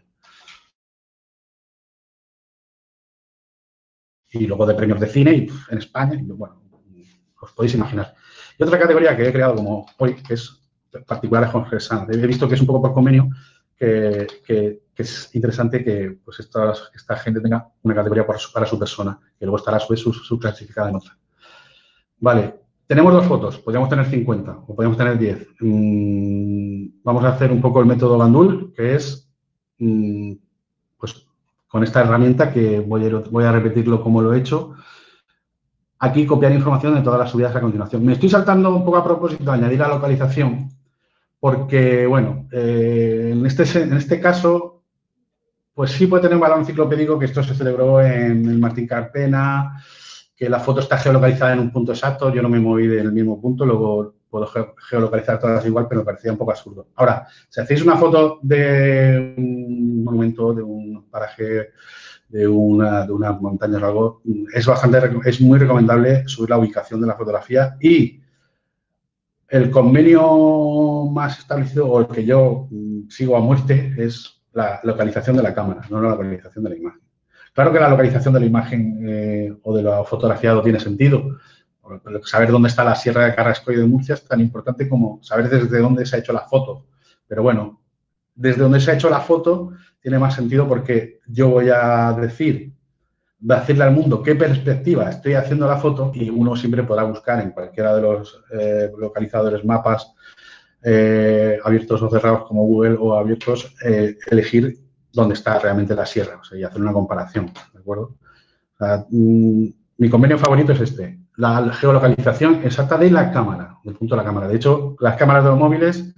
B: Y luego de premios de cine y, en España, y, bueno, os podéis imaginar. Y otra categoría que he creado como hoy, que es particular a Jorge Sanz. He visto que es un poco por convenio, que, que, que es interesante que pues esta, esta gente tenga una categoría para su, para su persona, que luego estará a su vez subclasificada en otra. Vale, tenemos dos fotos, podríamos tener cincuenta o podríamos tener diez. Mm, vamos a hacer un poco el método Gandul, que es, mm, pues, con esta herramienta que voy a, voy a repetirlo como lo he hecho. Aquí copiar información de todas las subidas a continuación. Me estoy saltando un poco a propósito de añadir la localización, porque, bueno, eh, en, este, en este caso, pues sí puede tener un valor enciclopédico que esto se celebró en el Martín Carpena, que la foto está geolocalizada en un punto exacto, yo no me moví del mismo punto, luego puedo geolocalizar todas igual, pero me parecía un poco absurdo. Ahora, si hacéis una foto de un monumento, de un paraje, de una, de una montaña o algo, es bastante, es muy recomendable subir la ubicación de la fotografía y el convenio más establecido, o el que yo sigo a muerte, es la localización de la cámara, no la localización de la imagen. Claro que la localización de la imagen eh, o de lo fotografiado tiene sentido. Saber dónde está la Sierra de Carrasco y de Murcia es tan importante como saber desde dónde se ha hecho la foto. Pero bueno, desde dónde se ha hecho la foto tiene más sentido porque yo voy a decir, decirle al mundo qué perspectiva estoy haciendo la foto y uno siempre podrá buscar en cualquiera de los eh, localizadores, mapas eh, abiertos o cerrados como Google o abiertos, eh, elegir dónde está realmente la sierra, o sea, y hacer una comparación, ¿de acuerdo? O sea, mmm, mi convenio favorito es este, la geolocalización exacta de la cámara, del punto de la cámara. De hecho, las cámaras de los móviles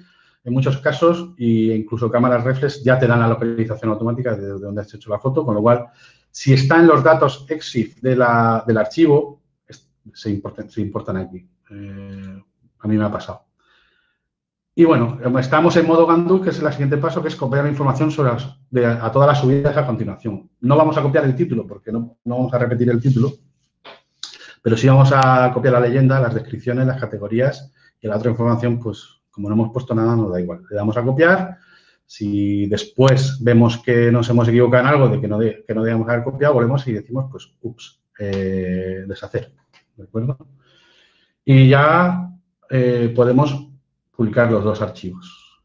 B: en muchos casos, e incluso cámaras reflex ya te dan la localización automática de donde has hecho la foto, con lo cual, si está en los datos EXIF de la, del archivo, se importan, se importan aquí. Eh, a mí me ha pasado. Y bueno, estamos en modo Gandu, que es el siguiente paso, que es copiar la información sobre las, de, a todas las subidas a continuación. No vamos a copiar el título, porque no, no vamos a repetir el título, pero sí vamos a copiar la leyenda, las descripciones, las categorías y la otra información, pues, como no hemos puesto nada, nos da igual. Le damos a copiar. Si después vemos que nos hemos equivocado en algo de que no, de, que no debíamos haber copiado, volvemos y decimos, pues, ups, eh, deshacer. ¿De acuerdo? Y ya eh, podemos publicar los dos archivos.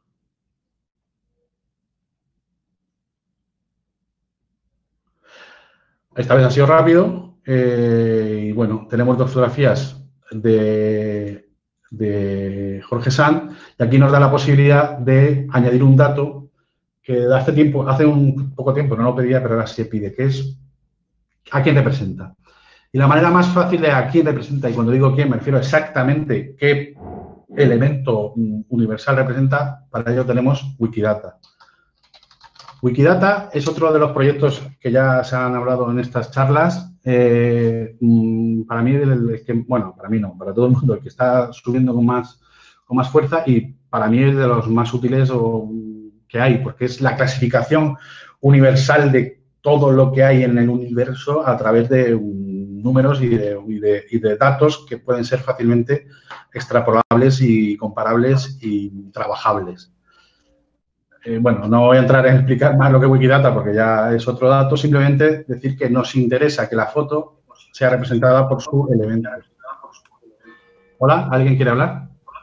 B: Esta vez ha sido rápido. Eh, y bueno, tenemos dos fotografías de... de Jorge Sanz, y aquí nos da la posibilidad de añadir un dato que hace tiempo, hace un poco tiempo no lo pedía, pero ahora sí pide, que es a quién representa. Y la manera más fácil de a quién representa, y cuando digo quién me refiero exactamente qué elemento universal representa, para ello tenemos Wikidata. Wikidata es otro de los proyectos que ya se han hablado en estas charlas. Eh, para mí, el que, bueno, para mí no, para todo el mundo, el que está subiendo con más, con más fuerza, y para mí es de los más útiles o, que hay, porque es la clasificación universal de todo lo que hay en el universo a través de um, números y de, y, de, y de datos que pueden ser fácilmente extrapolables y comparables y trabajables. Eh, bueno, no voy a entrar en explicar más lo que es Wikidata porque ya es otro dato, simplemente decir que nos interesa que la foto sea representada por su elemento. Hola, ¿alguien quiere hablar?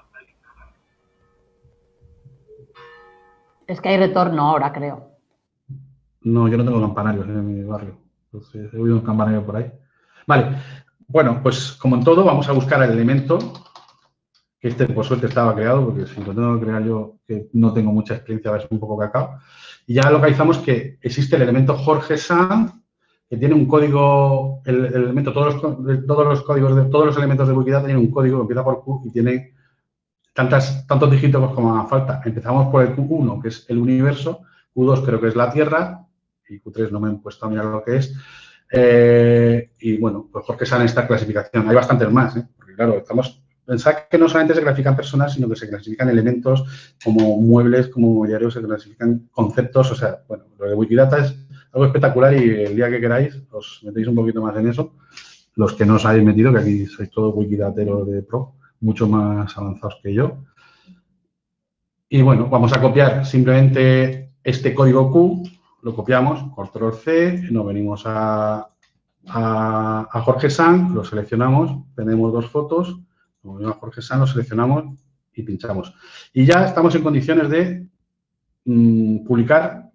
A: Es que hay retorno ahora, creo.
B: No, yo no tengo campanarios en mi barrio. Entonces, he oído un campanario por ahí. Vale, bueno, pues como en todo, vamos a buscar el elemento. Que este, por suerte, estaba creado, porque si lo tengo que crear yo, que no tengo mucha experiencia, es un poco cacao. Y ya localizamos que existe el elemento Jorge Sanz, que tiene un código, el, el elemento, todos los, todos los códigos, de todos los elementos de Wikidata tienen un código que empieza por Q y tiene tantas, tantos dígitos como haga falta. Empezamos por el Q uno, que es el universo, Q dos creo que es la Tierra, y Q tres no me he puesto a mirar lo que es. Eh, y bueno, pues Jorge Sanz en esta clasificación. Hay bastantes más, ¿eh? Porque claro, estamos... Pensad que no solamente se clasifican personas, sino que se clasifican elementos como muebles, como mobiliario, se clasifican conceptos. O sea, bueno, lo de Wikidata es algo espectacular y el día que queráis os metéis un poquito más en eso. Los que no os habéis metido, que aquí sois todos wikidateros de pro, mucho más avanzados que yo. Y bueno, vamos a copiar simplemente este código Q, lo copiamos, control C, nos venimos a, a, a Jorge Sanz, lo seleccionamos, tenemos dos fotos. Como vemos a Jorge Sanz, lo seleccionamos y pinchamos. Y ya estamos en condiciones de mmm, publicar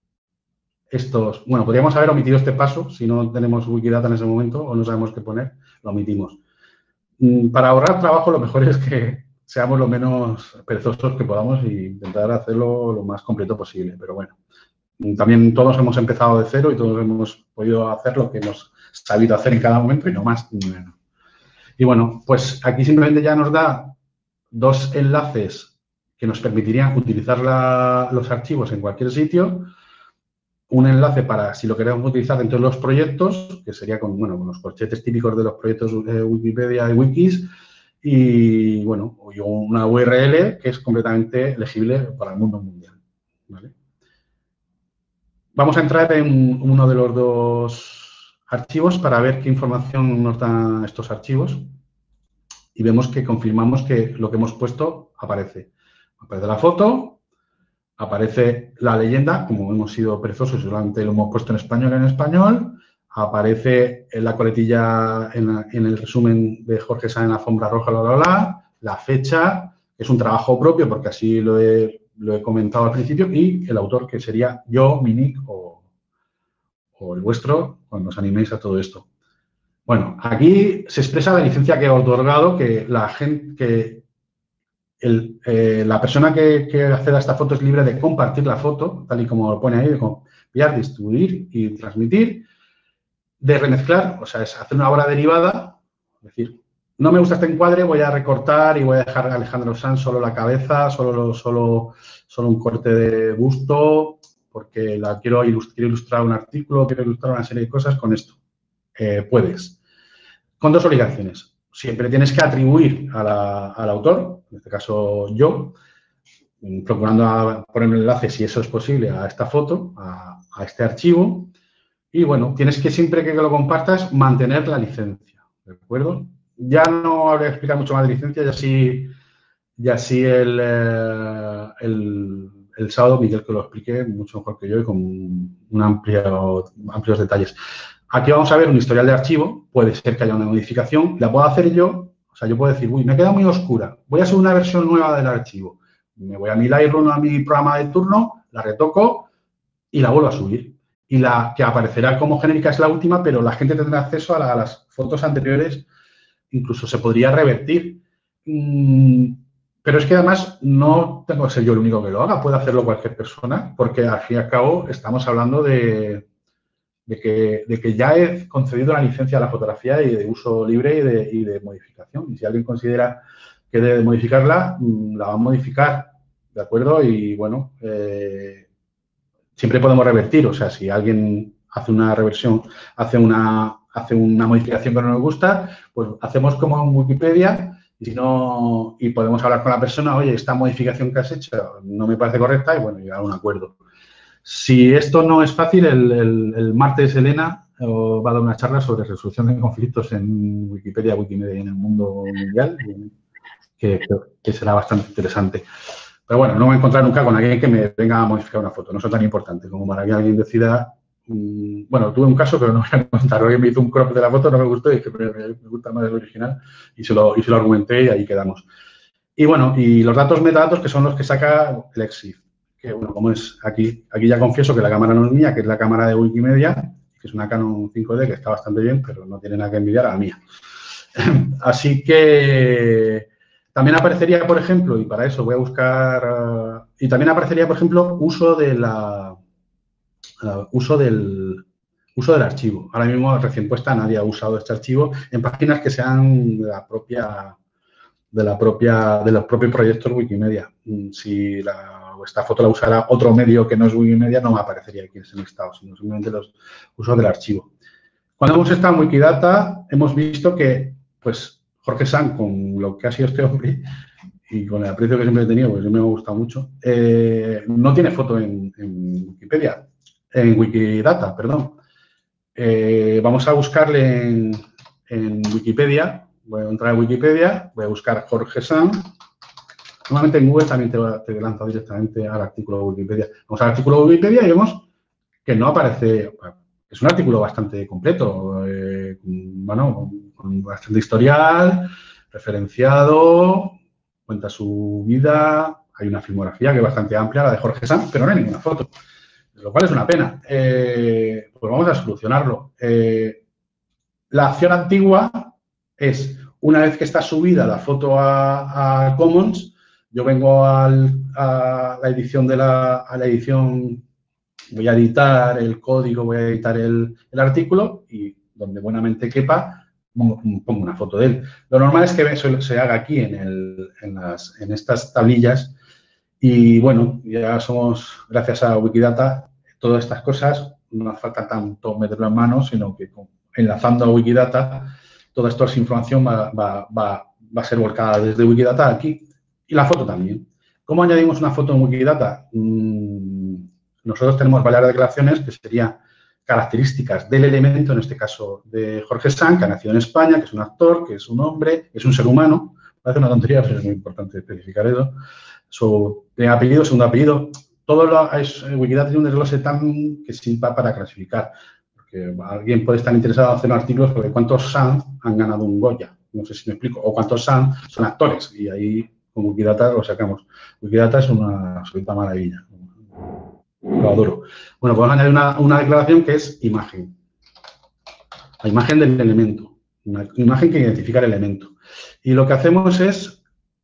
B: estos. Bueno, podríamos haber omitido este paso si no tenemos Wikidata en ese momento o no sabemos qué poner, lo omitimos. Mm, para ahorrar trabajo, lo mejor es que seamos lo menos perezosos que podamos e intentar hacerlo lo más completo posible. Pero bueno, también todos hemos empezado de cero y todos hemos podido hacer lo que hemos sabido hacer en cada momento y no más ni menos. Y bueno, pues aquí simplemente ya nos da dos enlaces que nos permitirían utilizar la, los archivos en cualquier sitio. Un enlace para, si lo queremos utilizar dentro de los proyectos, que sería con, bueno, con los corchetes típicos de los proyectos de Wikipedia y Wikis. Y, bueno, una U R L que es completamente legible para el mundo mundial. ¿Vale? Vamos a entrar en uno de los dos archivos para ver qué información nos dan estos archivos y vemos que confirmamos que lo que hemos puesto aparece. Aparece la foto, aparece la leyenda, como hemos sido perezosos y solamente lo hemos puesto en español en español, aparece en la coletilla, en, la, en el resumen de Jorge Sanz en la alfombra roja, la, la, la, la fecha, que es un trabajo propio porque así lo he, lo he comentado al principio, y el autor que sería yo, mi nick o o el vuestro, cuando os animéis a todo esto. Bueno, aquí se expresa la licencia que he otorgado, que la gente, que el, eh, la persona que, que acceda a esta foto es libre de compartir la foto, tal y como lo pone ahí, de copiar, distribuir y transmitir, de remezclar, o sea, es hacer una obra derivada, es decir, no me gusta este encuadre, voy a recortar y voy a dejar a Alejandro Sanz solo la cabeza, solo, solo, solo un corte de busto, porque la quiero, ilustrar, quiero ilustrar un artículo, quiero ilustrar una serie de cosas con esto. Eh, puedes. Con dos obligaciones. Siempre tienes que atribuir a la, al autor, en este caso yo, procurando poner un enlace, si eso es posible, a esta foto, a, a este archivo. Y, bueno, tienes que siempre que lo compartas mantener la licencia, ¿de acuerdo? Ya no habría que explicar mucho más de licencia, ya sí, ya sí el, eh, el, el sábado Miguel que lo expliqué mucho mejor que yo y con un amplio, amplios detalles. Aquí vamos a ver un historial de archivo, puede ser que haya una modificación, la puedo hacer yo, o sea, yo puedo decir, uy, me queda muy oscura, voy a hacer una versión nueva del archivo. Me voy a mi Lightroom, a mi programa de turno, la retoco y la vuelvo a subir. Y la que aparecerá como genérica es la última, pero la gente tendrá acceso a, la, a las fotos anteriores. Incluso se podría revertir. Mm, pero es que además no tengo que ser yo el único que lo haga, puede hacerlo cualquier persona, porque al fin y al cabo estamos hablando de, de, que, de que ya he concedido la licencia a la fotografía y de uso libre y de, y de modificación. Y si alguien considera que debe modificarla, la va a modificar, ¿de acuerdo? Y bueno, eh, siempre podemos revertir, o sea, si alguien hace una reversión, hace una, hace una modificación que no nos gusta, pues hacemos como en Wikipedia y, si no, y podemos hablar con la persona, oye, esta modificación que has hecho no me parece correcta y, bueno, llegar a un acuerdo. Si esto no es fácil, el, el, el martes Elena va a dar una charla sobre resolución de conflictos en Wikipedia, Wikimedia y en el mundo mundial, que, que será bastante interesante. Pero bueno, no me voy a encontrar nunca con alguien que me venga a modificar una foto. No es tan importante como para que alguien decida. Mmm, bueno, tuve un caso, pero no voy a contar. Alguien me hizo un crop de la foto, no me gustó y dije, me, me gusta más el original. Y se, lo, y se lo argumenté y ahí quedamos. Y bueno, y los datos metadatos que son los que saca el EXIF. Que bueno, como es aquí, aquí ya confieso que la cámara no es mía, que es la cámara de Wikimedia, que es una Canon cinco D que está bastante bien, pero no tiene nada que envidiar a la mía. Así que también aparecería, por ejemplo, y para eso voy a buscar, uh, y también aparecería, por ejemplo, uso de la, uh, uso del, uso del archivo. Ahora mismo, recién puesta, nadie ha usado este archivo en páginas que sean de la propia, de la propia, de los propios proyectos Wikimedia. Si la, esta foto la usara otro medio que no es Wikimedia, no me aparecería aquí en ese listado, sino simplemente los usos del archivo. Cuando hemos estado en Wikidata, hemos visto que, pues, Jorge Sanz, con lo que ha sido este hombre y con el aprecio que siempre he tenido, pues a mí me ha gustado mucho, eh, no tiene foto en, en Wikipedia, en Wikidata, perdón. Eh, vamos a buscarle en, en Wikipedia, voy a entrar en Wikipedia, voy a buscar Jorge Sanz. Normalmente en Google también te, te lanza directamente al artículo de Wikipedia. Vamos al artículo de Wikipedia y vemos que no aparece, es un artículo bastante completo, eh, bueno, con bastante historial, referenciado, cuenta su vida, hay una filmografía que es bastante amplia, la de Jorge Sanz, pero no hay ninguna foto, lo cual es una pena. Eh, pues vamos a solucionarlo. Eh, la acción antigua es, una vez que está subida la foto a, a Commons, yo vengo al, a la edición de la, a la edición, voy a editar el código, voy a editar el, el artículo y donde buenamente quepa, pongo una foto de él. Lo normal es que eso se haga aquí en, el, en, las, en estas tablillas y, bueno, ya somos, gracias a Wikidata, todas estas cosas, no hace falta tanto meterlo en mano, sino que enlazando a Wikidata, toda esta información va, va, va, va a ser volcada desde Wikidata aquí y la foto también. ¿Cómo añadimos una foto en Wikidata? Mm, nosotros tenemos varias declaraciones que serían características del elemento, en este caso de Jorge Sanz, que ha nacido en España, que es un actor, que es un hombre, es un ser humano. Parece una tontería, pero es muy importante especificar eso. Su primer apellido, segundo apellido. Todo lo, es, Wikidata tiene un desglose tan que sirva para clasificar. Porque alguien puede estar interesado en hacer artículos sobre cuántos Sanz han ganado un Goya. No sé si me explico. O cuántos Sanz son actores. Y ahí con Wikidata lo sacamos. Wikidata es una absoluta maravilla. Lo adoro. Bueno, podemos añadir una, una declaración que es imagen. La imagen del elemento. Una imagen que identifica el elemento. Y lo que hacemos es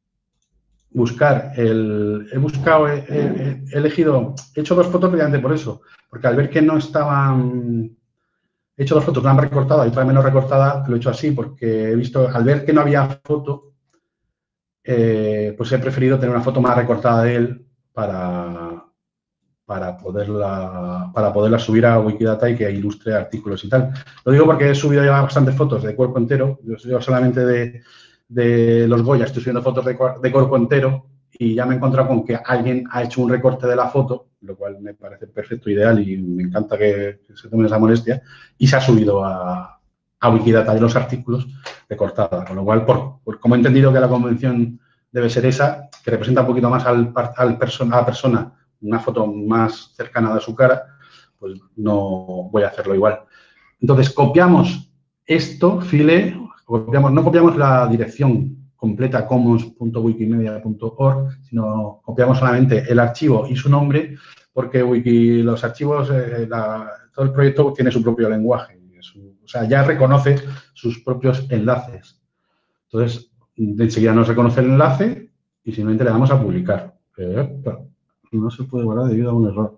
B: buscar el... He buscado, he, he, he elegido... He hecho dos fotos precisamente por eso. Porque al ver que no estaban... he hecho dos fotos, una recortada y otra menos recortada, lo he hecho así porque he visto, al ver que no había foto, eh, pues he preferido tener una foto más recortada de él para, para, poderla, para poderla subir a Wikidata y que ilustre artículos y tal. Lo digo porque he subido ya bastantes fotos de cuerpo entero, yo, yo solamente de, de los Goya estoy subiendo fotos de, de cuerpo entero y ya me he encontrado con que alguien ha hecho un recorte de la foto, lo cual me parece perfecto, ideal y me encanta que, que se tomen esa molestia, y se ha subido a, a Wikidata de los artículos recortada, con lo cual, por, por, como he entendido que la convención debe ser esa, que representa un poquito más al, al person, a la persona, una foto más cercana de su cara, pues no voy a hacerlo igual. Entonces, copiamos esto, file, copiamos, no copiamos la dirección completa commons punto wikimedia punto org, sino copiamos solamente el archivo y su nombre, porque Wiki, los archivos, eh, la, todo el proyecto tiene su propio lenguaje, su, o sea, ya reconoce sus propios enlaces. Entonces, enseguida nos reconoce el enlace y simplemente le damos a publicar. Eh, no se puede guardar debido a un error.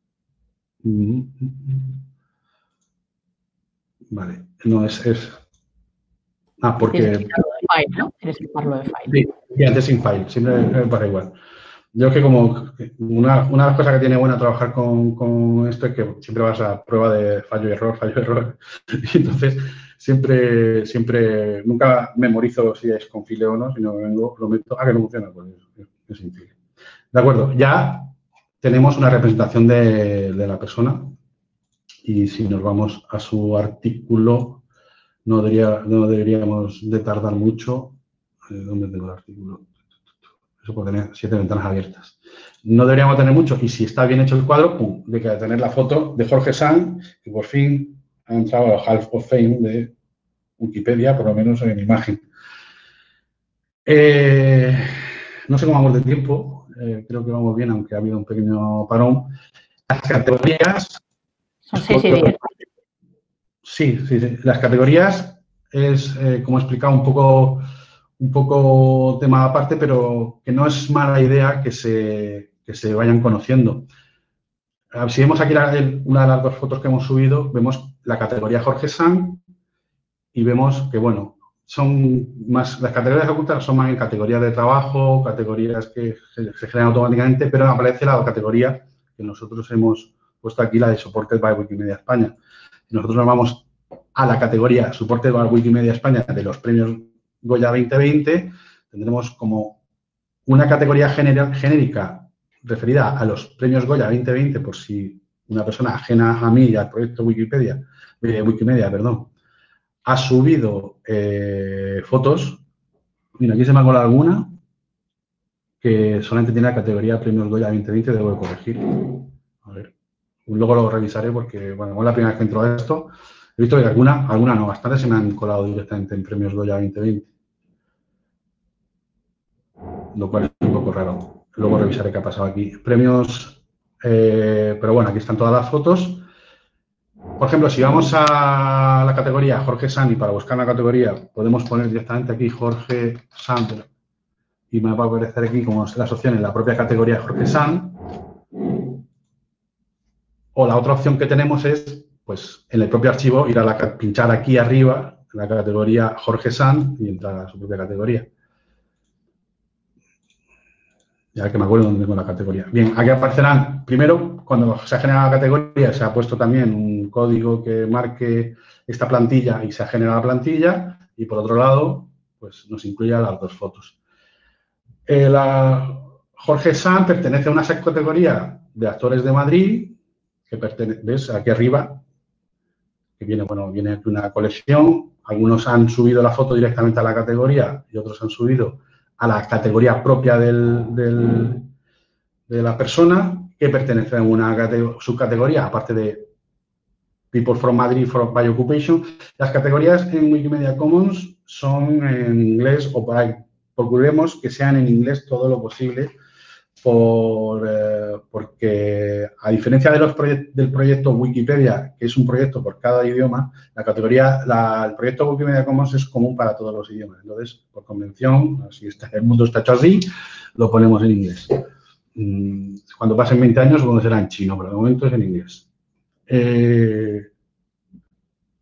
B: Vale, no es... es ah, porque...
A: Tienes que quitarlo de file, ¿no? Tienes que quitarlo de file.
B: Sí, y antes sin file, siempre me pasa igual. Yo es que como una, una de las cosas que tiene buena trabajar con, con esto es que siempre vas a prueba de fallo y error, fallo y error. Y entonces, siempre, siempre, nunca memorizo si es con file o no, sino que vengo, lo meto, ah, que no funciona, pues es, es sin file. De acuerdo, ya tenemos una representación de, de la persona y si nos vamos a su artículo, no, debería, no deberíamos de tardar mucho. ¿Dónde tengo el artículo? Eso por tener siete ventanas abiertas. No deberíamos tener mucho y si está bien hecho el cuadro, pum, de que tener la foto de Jorge Sanz, que por fin ha entrado al Hall of Fame de Wikipedia, por lo menos en imagen. Eh, no sé cómo vamos de tiempo, eh, creo que vamos bien, aunque ha habido un pequeño parón. Las categorías...
A: Son seis y diez.
B: Sí, sí, sí. Las categorías es, eh, como he explicado, un poco... un poco tema aparte, pero que no es mala idea que se, que se vayan conociendo. Si vemos aquí la, el, una de las dos fotos que hemos subido, vemos la categoría Jorge Sanz y vemos que, bueno, son más, las categorías ocultas son más en categorías de trabajo, categorías que se, se generan automáticamente, pero aparece la categoría que nosotros hemos puesto aquí, la de Supported by Wikimedia España. Si nosotros nos vamos a la categoría Supported by Wikimedia España de los premios Goya veinte veinte, tendremos como una categoría general, genérica referida a los premios Goya veinte veinte, por si una persona ajena a mí y al proyecto Wikipedia, eh, Wikimedia, perdón, ha subido eh, fotos. Mira, aquí se me ha colado alguna que solamente tiene la categoría premios Goya veinte veinte, debo de corregir. A ver, luego lo revisaré porque, bueno, es la primera vez que entro a esto. He visto que alguna, alguna no, bastantes se me han colado directamente en premios Goya veinte veinte. Lo cual es un poco raro. Luego revisaré qué ha pasado aquí. Premios, eh, pero bueno, aquí están todas las fotos. Por ejemplo, si vamos a la categoría Jorge Sanz y para buscar la categoría podemos poner directamente aquí Jorge Sanz y me va a aparecer aquí como las opciones la propia categoría Jorge Sanz. O la otra opción que tenemos es, pues, en el propio archivo ir a la, pinchar aquí arriba en la categoría Jorge Sanz y entrar a su propia categoría. Ya que me acuerdo dónde tengo la categoría. Bien, aquí aparecerán, primero, cuando se ha generado la categoría, se ha puesto también un código que marque esta plantilla y se ha generado la plantilla. Y por otro lado, pues nos incluye las dos fotos. Eh, la Jorge Sanz pertenece a una subcategoría de actores de Madrid, que pertenece, ves, aquí arriba, que viene, bueno, viene aquí una colección. Algunos han subido la foto directamente a la categoría y otros han subido a la categoría propia del, del, de la persona, que pertenece a una subcategoría, aparte de People from Madrid for, by Occupation. Las categorías en Wikimedia Commons son en inglés, o para, procuremos que sean en inglés todo lo posible, por, eh, porque a diferencia de los proyect, del proyecto Wikipedia, que es un proyecto por cada idioma, la categoría, la, el proyecto Wikimedia Commons es común para todos los idiomas. Entonces, por convención, así está, el mundo está hecho así, lo ponemos en inglés. Cuando pasen veinte años, bueno, será en chino, pero de momento es en inglés. Eh,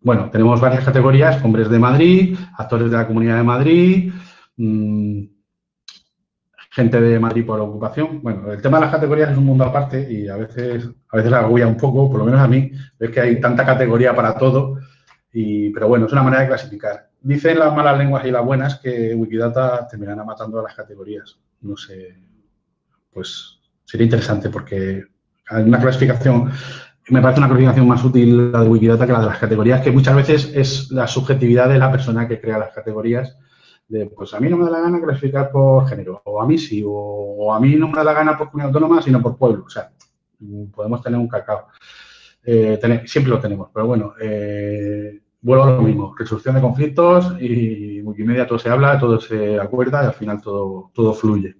B: bueno, tenemos varias categorías, hombres de Madrid, actores de la Comunidad de Madrid, mmm, gente de Madrid por ocupación. Bueno, el tema de las categorías es un mundo aparte y a veces, a veces agobia un poco, por lo menos a mí, es que hay tanta categoría para todo, y, pero bueno, es una manera de clasificar. Dicen las malas lenguas y las buenas que Wikidata terminará matando a las categorías. No sé, pues sería interesante porque hay una clasificación, me parece una clasificación más útil la de Wikidata que la de las categorías, que muchas veces es la subjetividad de la persona que crea las categorías. De, pues a mí no me da la gana clasificar por género, o a mí sí, o, o a mí no me da la gana por comunidad autónoma, sino por pueblo. O sea, podemos tener un cacao. Eh, tener, siempre lo tenemos, pero bueno, eh, vuelvo a lo mismo. Resolución de conflictos y Wikimedia todo se habla, todo se acuerda y al final todo, todo fluye.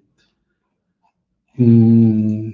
B: Mm,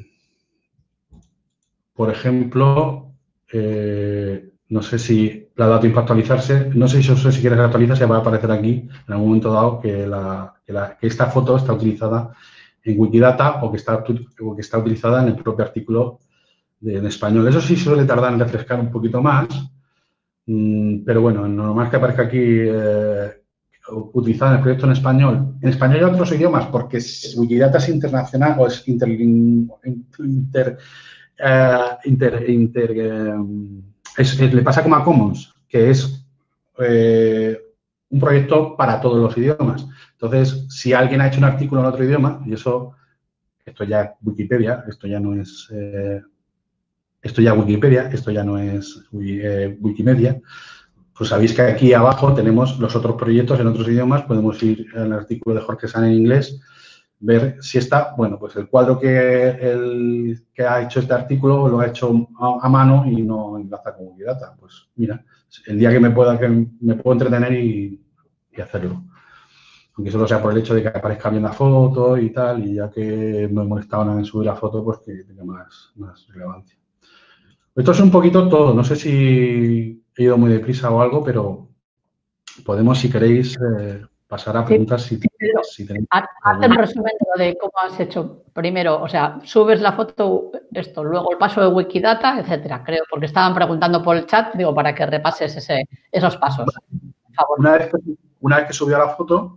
B: por ejemplo, eh, no sé si la da tiempo a actualizarse. No sé si, no sé si quieres actualizar, se va a aparecer aquí en algún momento dado que, la, que, la, que esta foto está utilizada en Wikidata o que está, o que está utilizada en el propio artículo de, en español. Eso sí suele tardar en refrescar un poquito más, mmm, pero bueno, normal que aparezca aquí eh, utilizada en el proyecto en español. En español y otros idiomas, porque Wikidata es internacional o es inter... inter, uh, inter, inter um, Es, es, le pasa como a Commons, que es eh, un proyecto para todos los idiomas. Entonces, si alguien ha hecho un artículo en otro idioma, y eso, esto ya es Wikipedia, esto ya no es, eh, esto ya Wikipedia, esto ya no es eh, Wikimedia, pues sabéis que aquí abajo tenemos los otros proyectos en otros idiomas, podemos ir al artículo de Jorge San en inglés, ver si está, bueno, pues el cuadro que, el, que ha hecho este artículo lo ha hecho a, a mano y no enlaza con Wikidata. Pues mira, el día que me pueda, que me puedo entretener y, y hacerlo. Aunque solo sea por el hecho de que aparezca bien la foto y tal, y ya que no he molestado nada en subir la foto, pues que tenga más, más relevancia. Esto es un poquito todo. No sé si he ido muy deprisa o algo, pero podemos, si queréis, eh, pasar a preguntas sí, si,
A: pero,
B: si tenéis.
A: Haz un resumen de cómo has hecho. Primero, o sea, subes la foto, esto, luego el paso de Wikidata, etcétera, creo, porque estaban preguntando por el chat, digo, para que repases ese, esos pasos. Por favor.
B: Una vez, que, una vez que subió la foto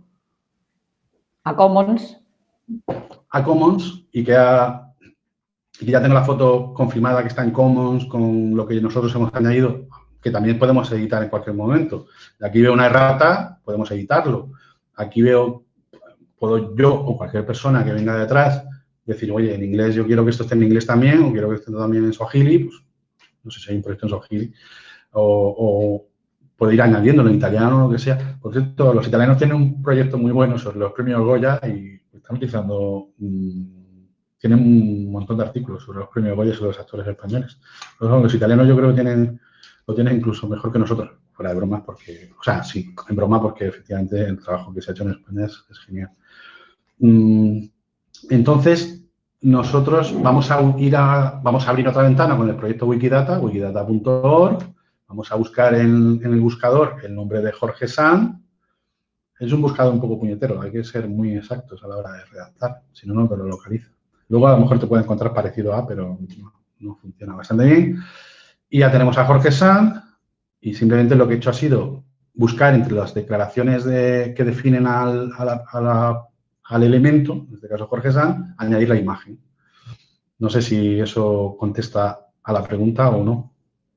A: a Commons,
B: a Commons y que, ha, y que ya tengo la foto confirmada que está en Commons con lo que nosotros hemos añadido, que también podemos editar en cualquier momento. Aquí veo una errata, podemos editarlo. Aquí veo, puedo yo o cualquier persona que venga detrás decir, oye, en inglés yo quiero que esto esté en inglés también o quiero que esté también en Swahili, pues no sé si hay un proyecto en Swahili, o, o puedo ir añadiéndolo en italiano o lo que sea. Por cierto, los italianos tienen un proyecto muy bueno sobre los premios Goya y están utilizando, mmm, tienen un montón de artículos sobre los premios Goya y sobre los actores españoles. Los, los italianos yo creo que tienen, lo tienen incluso mejor que nosotros, fuera de broma, porque, o sea, sí, en broma, porque efectivamente el trabajo que se ha hecho en España es, es genial. Mm, entonces, nosotros vamos a ir a, vamos a abrir otra ventana con el proyecto Wikidata, wikidata punto org. Vamos a buscar en, en el buscador el nombre de Jorge San. Es un buscador un poco puñetero, hay que ser muy exactos a la hora de redactar, si no, no te lo localiza. Luego a lo mejor te puede encontrar parecido a, pero no, no funciona bastante bien. Y ya tenemos a Jorge San y simplemente lo que he hecho ha sido buscar entre las declaraciones de, que definen al, a la, a la, al elemento, en este caso Jorge San, añadir la imagen. No sé si eso contesta a la pregunta o no.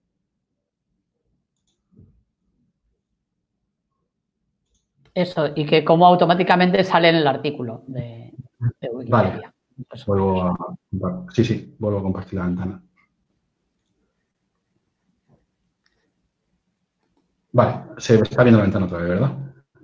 A: Eso, y que cómo automáticamente sale en el artículo de, de Wikipedia.
B: Vale. Vuelvo a, sí, sí, vuelvo a compartir la ventana. Vale, se está viendo la ventana otra vez, ¿verdad?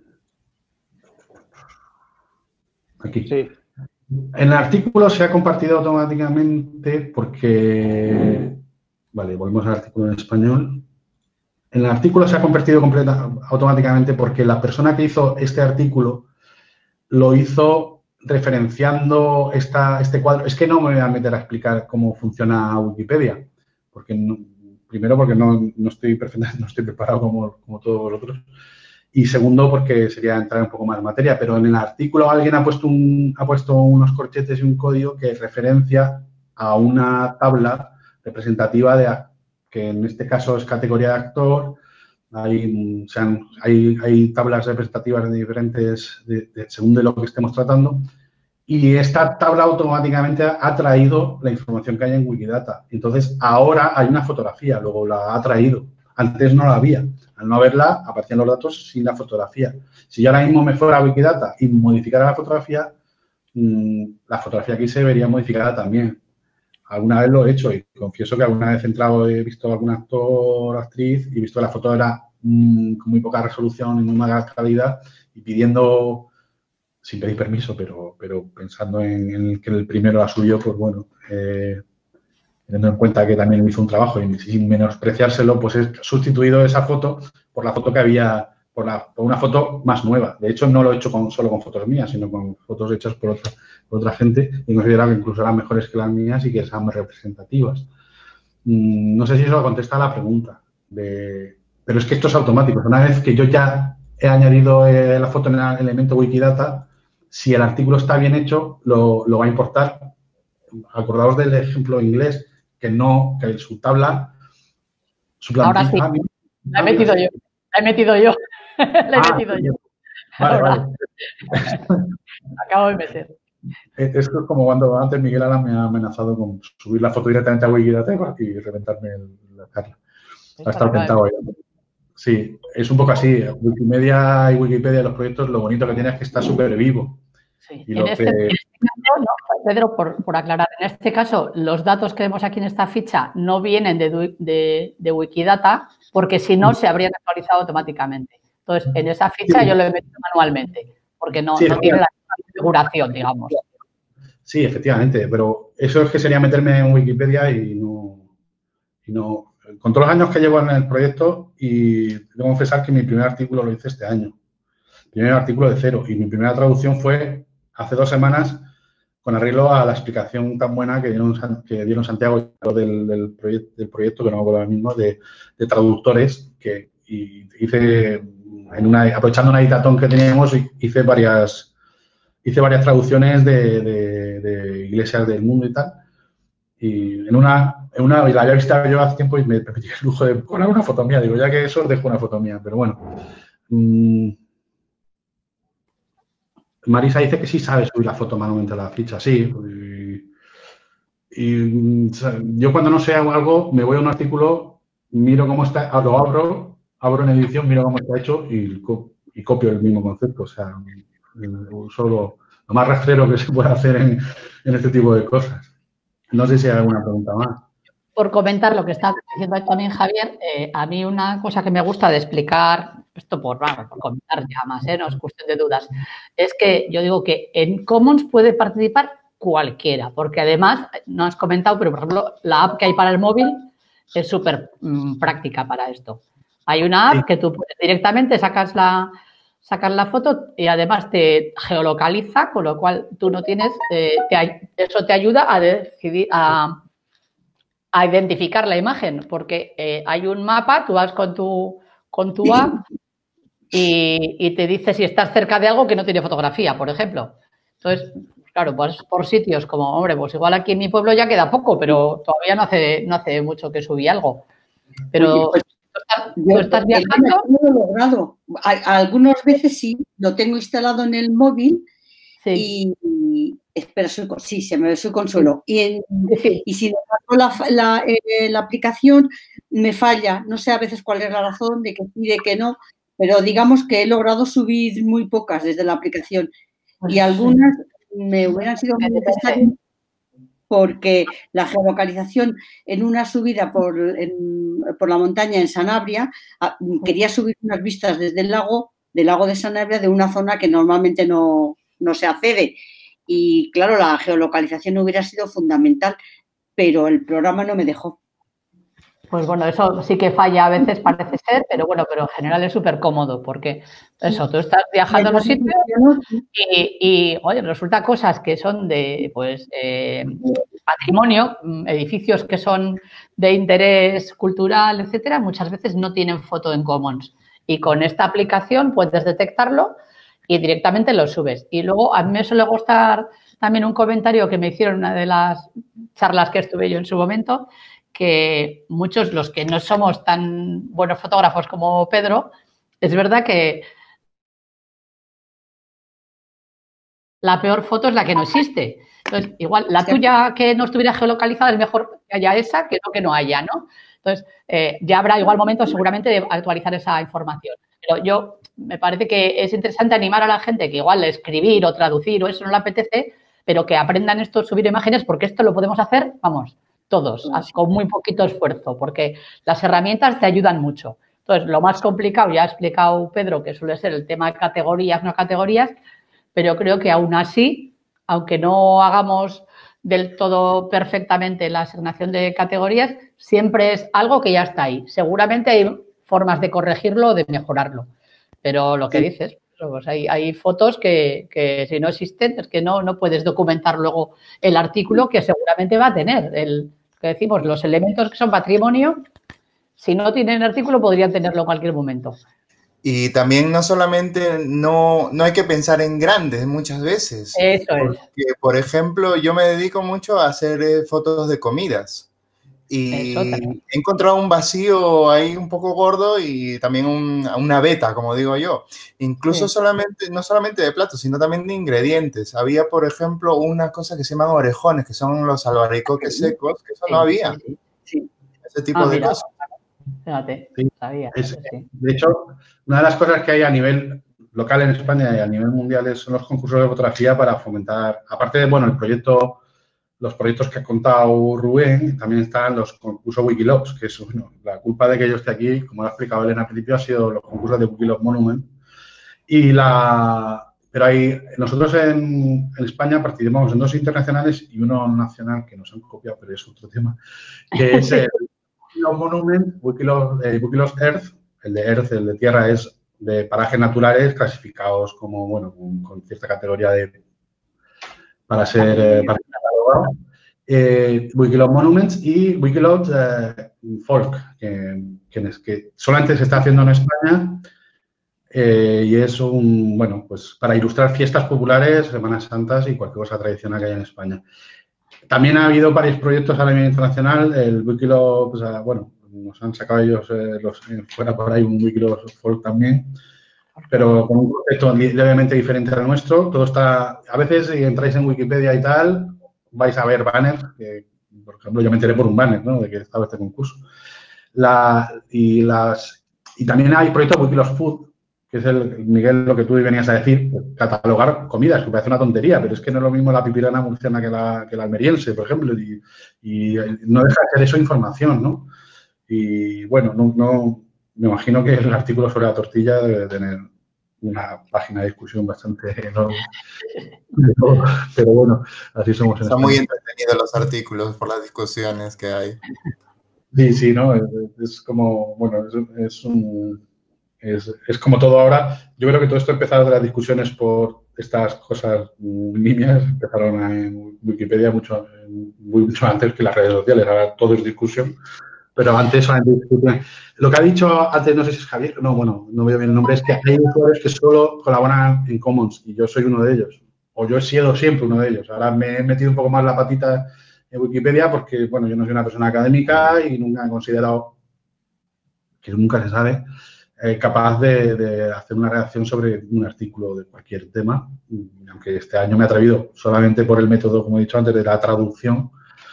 B: Aquí.
C: Sí.
B: En el artículo se ha compartido automáticamente porque... Vale, volvemos al artículo en español. En el artículo se ha convertido completa, automáticamente porque la persona que hizo este artículo lo hizo referenciando esta, este cuadro. Es que no me voy a meter a explicar cómo funciona Wikipedia, porque no, primero porque no, no, estoy no estoy preparado como, como todos vosotros, y segundo porque sería entrar un poco más en materia, pero en el artículo alguien ha puesto, un, ha puesto unos corchetes y un código que referencia a una tabla representativa de que en este caso es categoría de actor, Hay, o sea, hay, hay tablas representativas de diferentes, de, de, según de lo que estemos tratando, y esta tabla automáticamente ha traído la información que hay en Wikidata. Entonces, ahora hay una fotografía, luego la ha traído. Antes no la había. Al no haberla, aparecían los datos sin la fotografía. Si yo ahora mismo me fuera a Wikidata y modificara la fotografía, mmm, la fotografía aquí se vería modificada también. Alguna vez lo he hecho y confieso que alguna vez he entrado, he visto a algún actor o actriz y he visto que la foto era mmm, con muy poca resolución y muy mala calidad y pidiendo, sin pedir permiso, pero, pero pensando en, en que el primero la suyo, pues bueno, eh, teniendo en cuenta que también hizo un trabajo y sin menospreciárselo, pues he sustituido esa foto por la foto que había, por, la, por una foto más nueva. De hecho, no lo he hecho con, solo con fotos mías, sino con fotos hechas por otra, por otra gente y considerado que incluso eran mejores que las mías y que sean más representativas. Mm, no sé si eso contesta a la pregunta, de, pero es que esto es automático. Una vez que yo ya he añadido eh, la foto en el elemento Wikidata, si el artículo está bien hecho, lo, lo va a importar. Acordaos del ejemplo inglés, que no, que su tabla, su plantilla...
A: Ahora sí, la he metido yo, la he metido yo, la he ah, metido yo.
B: Vale,
A: Ahora.
B: vale.
A: Acabo de meter.
B: Esto es como cuando antes Miguel Alan me ha amenazado con subir la foto directamente a Wikidata y reventarme el, la charla. Ha estado tentado ahí. Sí, es un poco así. Wikimedia y Wikipedia, los proyectos, lo bonito que tiene es que está súper vivo.
A: Sí. Y en, este, que... en este caso, no, Pedro, por, por aclarar, en este caso, los datos que vemos aquí en esta ficha no vienen de, de, de Wikidata, porque si no, se habrían actualizado automáticamente. Entonces, en esa ficha sí. yo lo he metido manualmente, porque no, sí, no tiene la configuración, digamos.
B: Sí, efectivamente, pero eso es que sería meterme en Wikipedia y no, y no... Con todos los años que llevo en el proyecto, y tengo que confesar que mi primer artículo lo hice este año. Primer artículo de cero, y mi primera traducción fue hace dos semanas con arreglo a la explicación tan buena que dieron, que dieron Santiago del, del, proyecto, del proyecto, que no me acuerdo ahora mismo, de, de traductores, que y hice, en una, aprovechando una editatón que teníamos, hice varias, hice varias traducciones de, de, de iglesias del mundo y tal. Y en una, en una la había visto yo hace tiempo y me permití el lujo de poner una foto mía. Digo, ya que eso, dejo una foto mía. Pero bueno. Mmm, Marisa dice que sí sabe subir la foto manualmente a la ficha, sí. Y, y yo cuando no sé algo, me voy a un artículo, miro cómo está, lo abro, abro en edición, miro cómo está hecho y, y copio el mismo concepto. O sea, solo lo más rastrero que se puede hacer en, en este tipo de cosas. No sé si hay alguna pregunta más.
A: Por comentar lo que está diciendo también Javier, eh, a mí una cosa que me gusta de explicar, esto por, bueno, por comentar ya más, ¿eh? No es cuestión de dudas, es que yo digo que en Commons puede participar cualquiera, porque además, no has comentado, pero por ejemplo, la app que hay para el móvil es súper mmm, práctica para esto. Hay una app sí. que tú directamente sacas la, sacas la foto y además te geolocaliza, con lo cual tú no tienes, eh, te, eso te ayuda a decidir, a... a identificar la imagen, porque eh, hay un mapa, tú vas con tu, con tu app y, y te dice si estás cerca de algo que no tiene fotografía, por ejemplo. Entonces, claro, pues por sitios como, hombre, pues igual aquí en mi pueblo ya queda poco, pero todavía no hace, no hace mucho que subí algo. Pero
F: Oye, pues,
A: tú estás,
F: yo,
A: tú estás viajando.
F: No lo he logrado. A, a algunas veces sí, lo tengo instalado en el móvil. Sí. Y, espera, soy, sí, se me ve su consuelo. Y, en, sí. y si la, la, eh, la aplicación me falla, no sé a veces cuál es la razón de que sí, de que no, pero digamos que he logrado subir muy pocas desde la aplicación. Y algunas me hubieran sido muy necesarias porque la geolocalización en una subida por, en, por la montaña en Sanabria, quería subir unas vistas desde el lago, del lago de Sanabria, de una zona que normalmente no... no se accede. Y, claro, la geolocalización hubiera sido fundamental, pero el programa no me dejó.
A: Pues bueno, eso sí que falla a veces, parece ser, pero bueno, pero en general es súper cómodo porque eso, tú estás viajando a los sitios y, y, oye, resulta cosas que son de, pues, eh, patrimonio, edificios que son de interés cultural, etcétera, muchas veces no tienen foto en Commons. Y con esta aplicación puedes detectarlo y directamente lo subes. Y luego a mí me suele gustar también un comentario que me hicieron en una de las charlas que estuve yo en su momento, que muchos, los que no somos tan buenos fotógrafos como Pedro, es verdad que la peor foto es la que no existe. Entonces, igual, la tuya que no estuviera geolocalizada es mejor que haya esa que no que no haya, ¿no? Entonces, eh, ya habrá igual momento seguramente de actualizar esa información. Pero yo, me parece que es interesante animar a la gente que igual escribir o traducir o eso no le apetece, pero que aprendan esto, subir imágenes, porque esto lo podemos hacer, vamos, todos, con muy poquito esfuerzo, porque las herramientas te ayudan mucho. Entonces, lo más complicado, ya ha explicado Pedro, que suele ser el tema de categorías, no categorías, pero creo que aún así, aunque no hagamos del todo perfectamente la asignación de categorías, siempre es algo que ya está ahí. Seguramente hay formas de corregirlo o de mejorarlo, pero lo que sí. dices, pues hay, hay fotos que, que si no existen es que no, no puedes documentar luego el artículo que seguramente va a tener. El, que decimos, los elementos que son patrimonio, si no tienen artículo podrían tenerlo en cualquier momento.
H: Y también no solamente, no, no hay que pensar en grandes muchas veces.
A: Eso
H: porque,
A: es.
H: Por ejemplo, yo me dedico mucho a hacer eh, fotos de comidas. Y he encontrado un vacío ahí un poco gordo y también un, una beta, como digo yo. Incluso sí. solamente, no solamente de platos, sino también de ingredientes. Había, por ejemplo, una cosa que se llaman orejones, que son los albaricoques sí. secos, que eso sí, no había.
A: Sí, sí.
H: Ese tipo
A: ah,
H: de
A: mira.
H: cosas.
A: Fíjate,
B: sí.
A: sabía.
B: Es, sí. De hecho, una de las cosas que hay a nivel local en España y a nivel mundial son los concursos de fotografía para fomentar, aparte de, bueno, el proyecto, los proyectos que ha contado Rubén, también están los concursos Wikilogs, que es, bueno, la culpa de que yo esté aquí, como lo ha explicado Elena al principio, ha sido los concursos de Wikilogs Monument. Y la, pero hay, nosotros en, en España participamos en dos internacionales y uno nacional que nos han copiado, pero es otro tema, que es el Wikilogs Monument, Wikilogs, eh, Wikilogs Earth. El de Earth, el de Tierra, es de parajes naturales clasificados como, bueno, con, con cierta categoría de para ser eh, para catalogado. Eh, Wikilogs Monuments y Wikilogs eh, Folk, que, que, que solamente se está haciendo en España eh, y es un, bueno, pues para ilustrar fiestas populares, Semanas Santas y cualquier cosa tradicional que haya en España. También ha habido varios proyectos a nivel internacional, el Wikilogs, pues, bueno, nos han sacado ellos eh, los, eh, fuera por ahí un Wikilogs Folk también, pero con un concepto levemente diferente al nuestro. Todo está, a veces si entráis en Wikipedia y tal, vais a ver banners, que, por ejemplo, yo me enteré por un banner, ¿no?, de que estaba este concurso. La, y, las, y también hay proyectos Wikilogs Food, que es el, Miguel, lo que tú venías a decir, catalogar comidas, que parece una tontería, pero es que no es lo mismo la pipirana murciana que la, que la almeriense, por ejemplo, y, y no deja de ser eso información, ¿no? Y, bueno, no, no, me imagino que el artículo sobre la tortilla debe tener una página de discusión bastante enorme. Pero, pero bueno, así somos.
H: Están muy entretenidos los artículos por las discusiones que hay.
B: Sí, sí, ¿no? Es, es como, bueno, es, es un... Es, es como todo ahora. Yo creo que todo esto ha empezado de las discusiones por estas cosas nimias. Empezaron en Wikipedia mucho, mucho antes que las redes sociales. Ahora todo es discusión. Pero antes solamente discutían. Lo que ha dicho antes, no sé si es Javier, no, bueno, no veo bien el nombre, es que hay usuarios que solo colaboran en Commons y yo soy uno de ellos. O yo he sido siempre uno de ellos. Ahora me he metido un poco más la patita en Wikipedia porque, bueno, yo no soy una persona académica y nunca he considerado, que nunca se sabe, eh, capaz de, de hacer una redacción sobre un artículo de cualquier tema. Y aunque este año me he atrevido solamente por el método, como he dicho antes, de la traducción,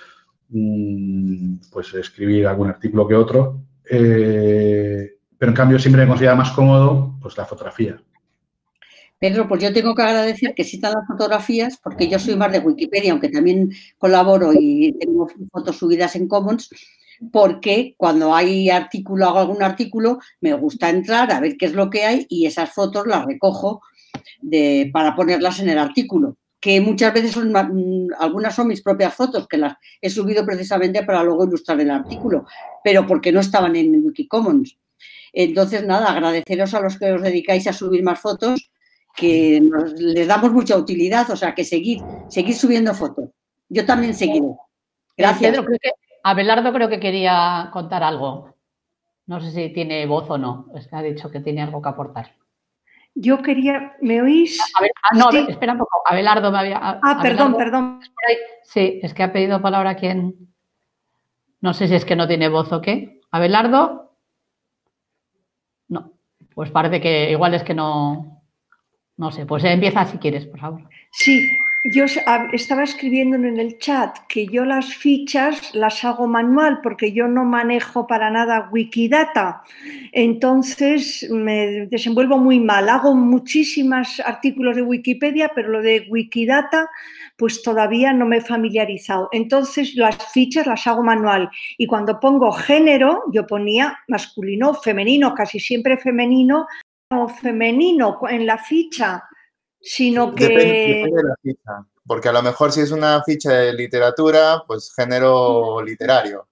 B: pues escribir algún artículo que otro, eh, pero en cambio siempre me considera más cómodo pues la fotografía.
F: Pedro, pues yo tengo que agradecer que existan las fotografías porque yo soy más de Wikipedia, aunque también colaboro y tengo fotos subidas en Commons, porque cuando hay artículo, hago algún artículo, me gusta entrar a ver qué es lo que hay y esas fotos las recojo de, para ponerlas en el artículo, que muchas veces son, algunas son mis propias fotos, que las he subido precisamente para luego ilustrar el artículo, pero porque no estaban en Wikicommons. Entonces, nada, agradeceros a los que os dedicáis a subir más fotos, que nos, les damos mucha utilidad, o sea, que seguir, seguir subiendo fotos. Yo también seguiré. Gracias.
A: Pedro, creo que, Abelardo creo que quería contar algo. No sé si tiene voz o no, es que ha dicho que tiene algo que aportar.
G: Yo quería, ¿me oís?
A: A ver, ah, no,
G: sí.
A: a ver, espera un poco. Abelardo me había...
G: Ah, Abelardo, perdón, perdón.
A: Sí, es que ha pedido palabra quien... No sé si es que no tiene voz o qué. Abelardo. No, pues parece que igual es que no, no sé. Pues empieza si quieres, por favor.
G: Sí, yo estaba escribiendo en el chat que yo las fichas las hago manual porque yo no manejo para nada Wikidata. Entonces me desenvuelvo muy mal. Hago muchísimos artículos de Wikipedia, pero lo de Wikidata pues todavía no me he familiarizado. Entonces las fichas las hago manual. Y cuando pongo género, yo ponía masculino, femenino, casi siempre femenino o femenino en la ficha. Sino que...
H: Depende, depende de la ficha, porque a lo mejor si es una ficha de literatura, pues género literario.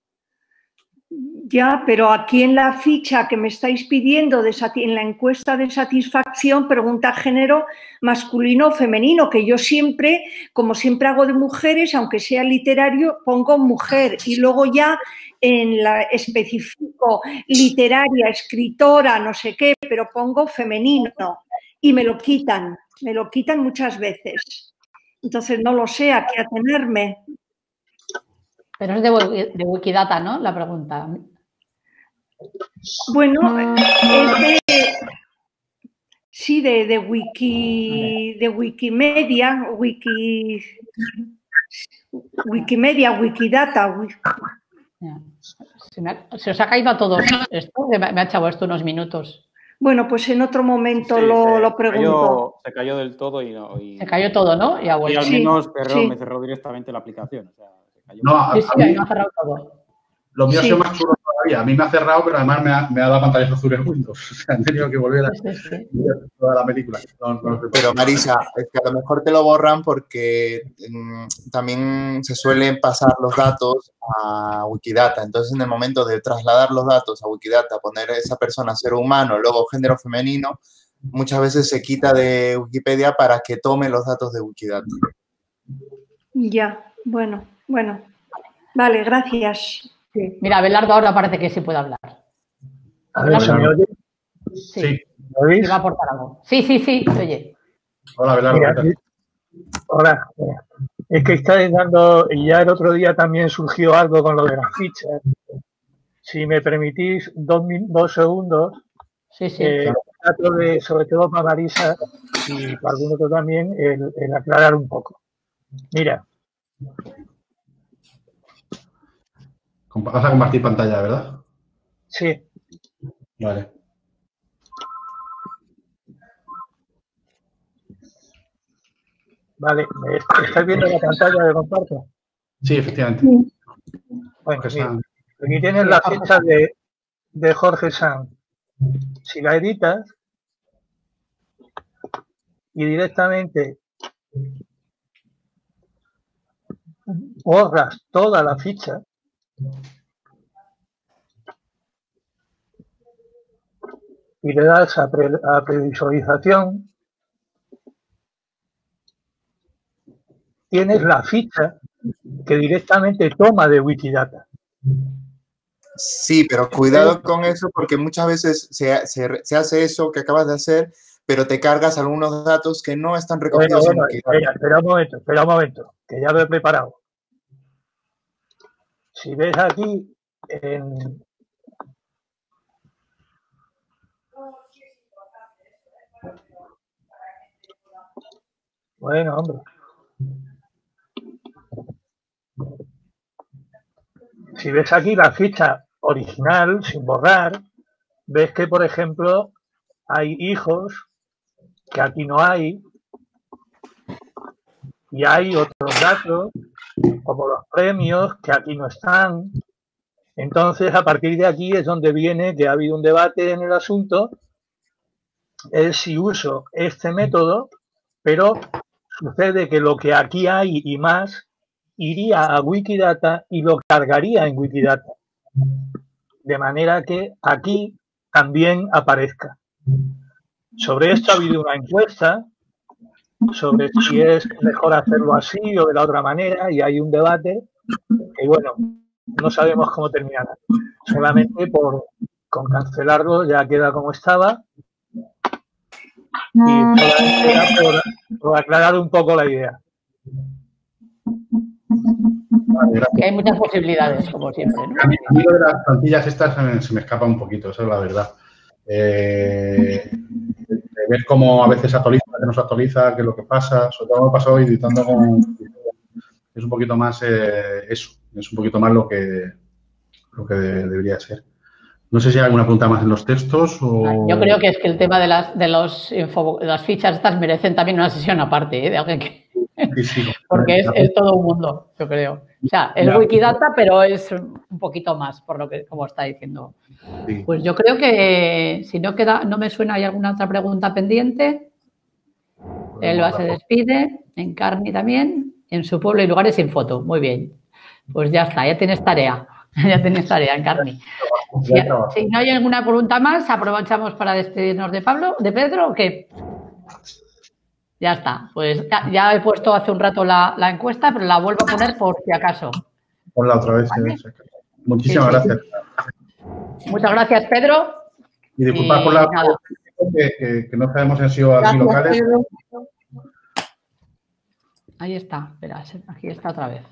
G: Ya, pero aquí en la ficha que me estáis pidiendo, de, en la encuesta de satisfacción, pregunta género masculino o femenino, que yo siempre, como siempre hago de mujeres, aunque sea literario, pongo mujer y luego ya en la especifico literaria, escritora, no sé qué, pero pongo femenino y me lo quitan, me lo quitan muchas veces. Entonces no lo sé a qué atenerme.
A: Pero es de, de Wikidata, ¿no? La pregunta.
G: Bueno, es de, sí, de, de Wiki, de Wikimedia, Wiki, Wikimedia, Wikidata.
A: Se, me ha, se os ha caído a todos esto, me ha echado esto unos minutos.
G: Bueno, pues en otro momento
E: sí,
G: lo,
E: se
G: lo pregunto.
E: Cayó, se cayó del todo y no. Y,
A: se cayó todo, ¿no? Y,
E: y al menos
G: sí,
E: cerró,
G: sí.
E: me cerró directamente la aplicación. O sea, se cayó.
B: No, a,
A: sí, sí,
B: a mí,
A: me ha cerrado todo.
B: Lo mío
G: Sí.
B: ha sido más chulo todavía. A mí me ha cerrado, pero además me ha, me ha dado pantallas azules Windows. O sea, han tenido que volver a
A: Sí, sí, sí.
B: toda la película. No, no sé.
H: Pero Marisa, es que a lo mejor te lo borran porque mmm, también se suelen pasar los datos a Wikidata. Entonces, en el momento de trasladar los datos a Wikidata, poner a esa persona ser humano, luego género femenino, muchas veces se quita de Wikipedia para que tome los datos de Wikidata.
G: Ya, bueno, bueno. Vale, gracias.
A: Sí. Mira, Abelardo ahora parece que sí puede hablar.
C: A ver, ¿se me oye?
A: Sí.
B: Sí.
C: ¿Me oís?
A: Y va a aportar algo. Sí, sí, sí, se oye.
B: Hola, Belardo.
C: Mira, hola. Es que estáis dando, y ya el otro día también surgió algo con lo de las fichas. Si me permitís dos, dos segundos,
A: Sí, sí.
C: eh,
A: Claro.
C: trato de, sobre todo para Marisa y para algún otro también, el, el aclarar un poco. Mira.
B: Vas a compartir pantalla, ¿verdad?
C: Sí.
B: Vale.
C: Vale, ¿estáis viendo la pantalla de comparto?
B: Sí, efectivamente.
C: Bueno,
B: Jorge
C: mira,
B: Sanz.
C: aquí tienes la ficha de, de Jorge Sanz. Si la editas y directamente borras toda la ficha, y le das a, pre, a previsualización, tienes la ficha que directamente toma de Wikidata.
H: Sí, pero cuidado con eso porque muchas veces se, se, se hace eso que acabas de hacer, pero te cargas algunos datos que no están recogidos
C: bueno, bueno,
H: en Wikidata.
C: espera, espera un momento, espera un momento, que ya lo he preparado. Si ves aquí en... Bueno, hombre. Si ves aquí la ficha original, sin borrar, ves que, por ejemplo, hay hijos que aquí no hay, y hay otros datos, como los premios, que aquí no están. Entonces, a partir de aquí es donde viene que ha habido un debate en el asunto, es si uso este método, pero sucede que lo que aquí hay y más iría a Wikidata y lo cargaría en Wikidata, de manera que aquí también aparezca. Sobre esto ha habido una encuesta, sobre si es mejor hacerlo así o de la otra manera, y hay un debate que, bueno, no sabemos cómo terminará. Solamente por con cancelarlo ya queda como estaba, y solamente era por, por aclarar un poco la idea.
B: Vale,
A: que hay muchas posibilidades, como siempre, ¿no?
B: A mí a mí lo de las plantillas estas se me, se me escapa un poquito, esa es la verdad. Eh, de ver cómo a veces actualiza, que no se actualiza, qué es lo que pasa, sobre todo me ha pasado editando con... Es un poquito más eh, eso, es un poquito más lo que, lo que de- debería ser. No sé si hay alguna pregunta más en los textos o...
A: Yo creo que es que el tema de las, de los info- de las fichas estas merecen también una sesión aparte, ¿eh? De alguien que-
B: Sí, sí.
A: porque es, es todo un mundo, yo creo. O sea, es
B: Ya.
A: Wikidata, pero es un poquito más, por lo que como está diciendo.
B: Sí.
A: Pues yo creo que si no queda, no me suena, ¿hay alguna otra pregunta pendiente? Elba se despide, Encarni también, en su pueblo y lugares sin foto. Muy bien. Pues ya está, ya tienes tarea. Ya tienes tarea, Encarni. Si, si no hay alguna pregunta más, aprovechamos para despedirnos de Pablo, de Pedro, ¿o qué? Ya está. Pues ya, ya he puesto hace un rato la, la encuesta, pero la vuelvo a poner por si acaso.
B: Ponla otra vez.
A: Vale.
B: eh, Muchísimas
A: Sí, sí.
B: gracias.
A: Muchas gracias, Pedro.
B: Y disculpad
A: Y
B: por la...
A: nada.
B: Que, que- que no sabemos si han sido aquí
F: Gracias,
B: locales.
F: Pedro.
A: Ahí está, espera, aquí está otra vez.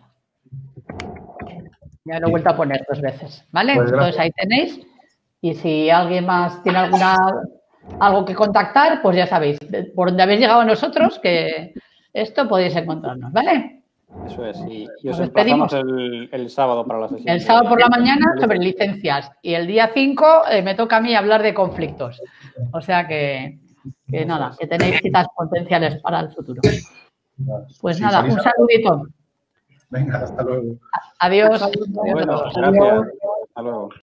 A: Ya lo he vuelto a poner dos veces, ¿vale?
B: Pues gracias.
A: Entonces ahí tenéis. Y si alguien más tiene alguna algo que contactar, pues ya sabéis, por donde habéis llegado nosotros, que esto podéis encontrarnos, ¿vale?
E: Eso es, y, y os
A: Nos
E: emplazamos el, el sábado para la sesión.
A: El
E: de-
A: sábado por la mañana
E: de-
A: sobre licencias y el día cinco eh, me toca a mí hablar de conflictos. O sea que, que nada, que tenéis citas potenciales para el futuro. Pues
B: Sí,
A: nada,
B: salís
A: un
B: a-
A: saludito.
B: Venga, hasta luego.
A: Adiós.
E: Bueno,
A: Adiós a todos.
E: gracias. Hasta luego.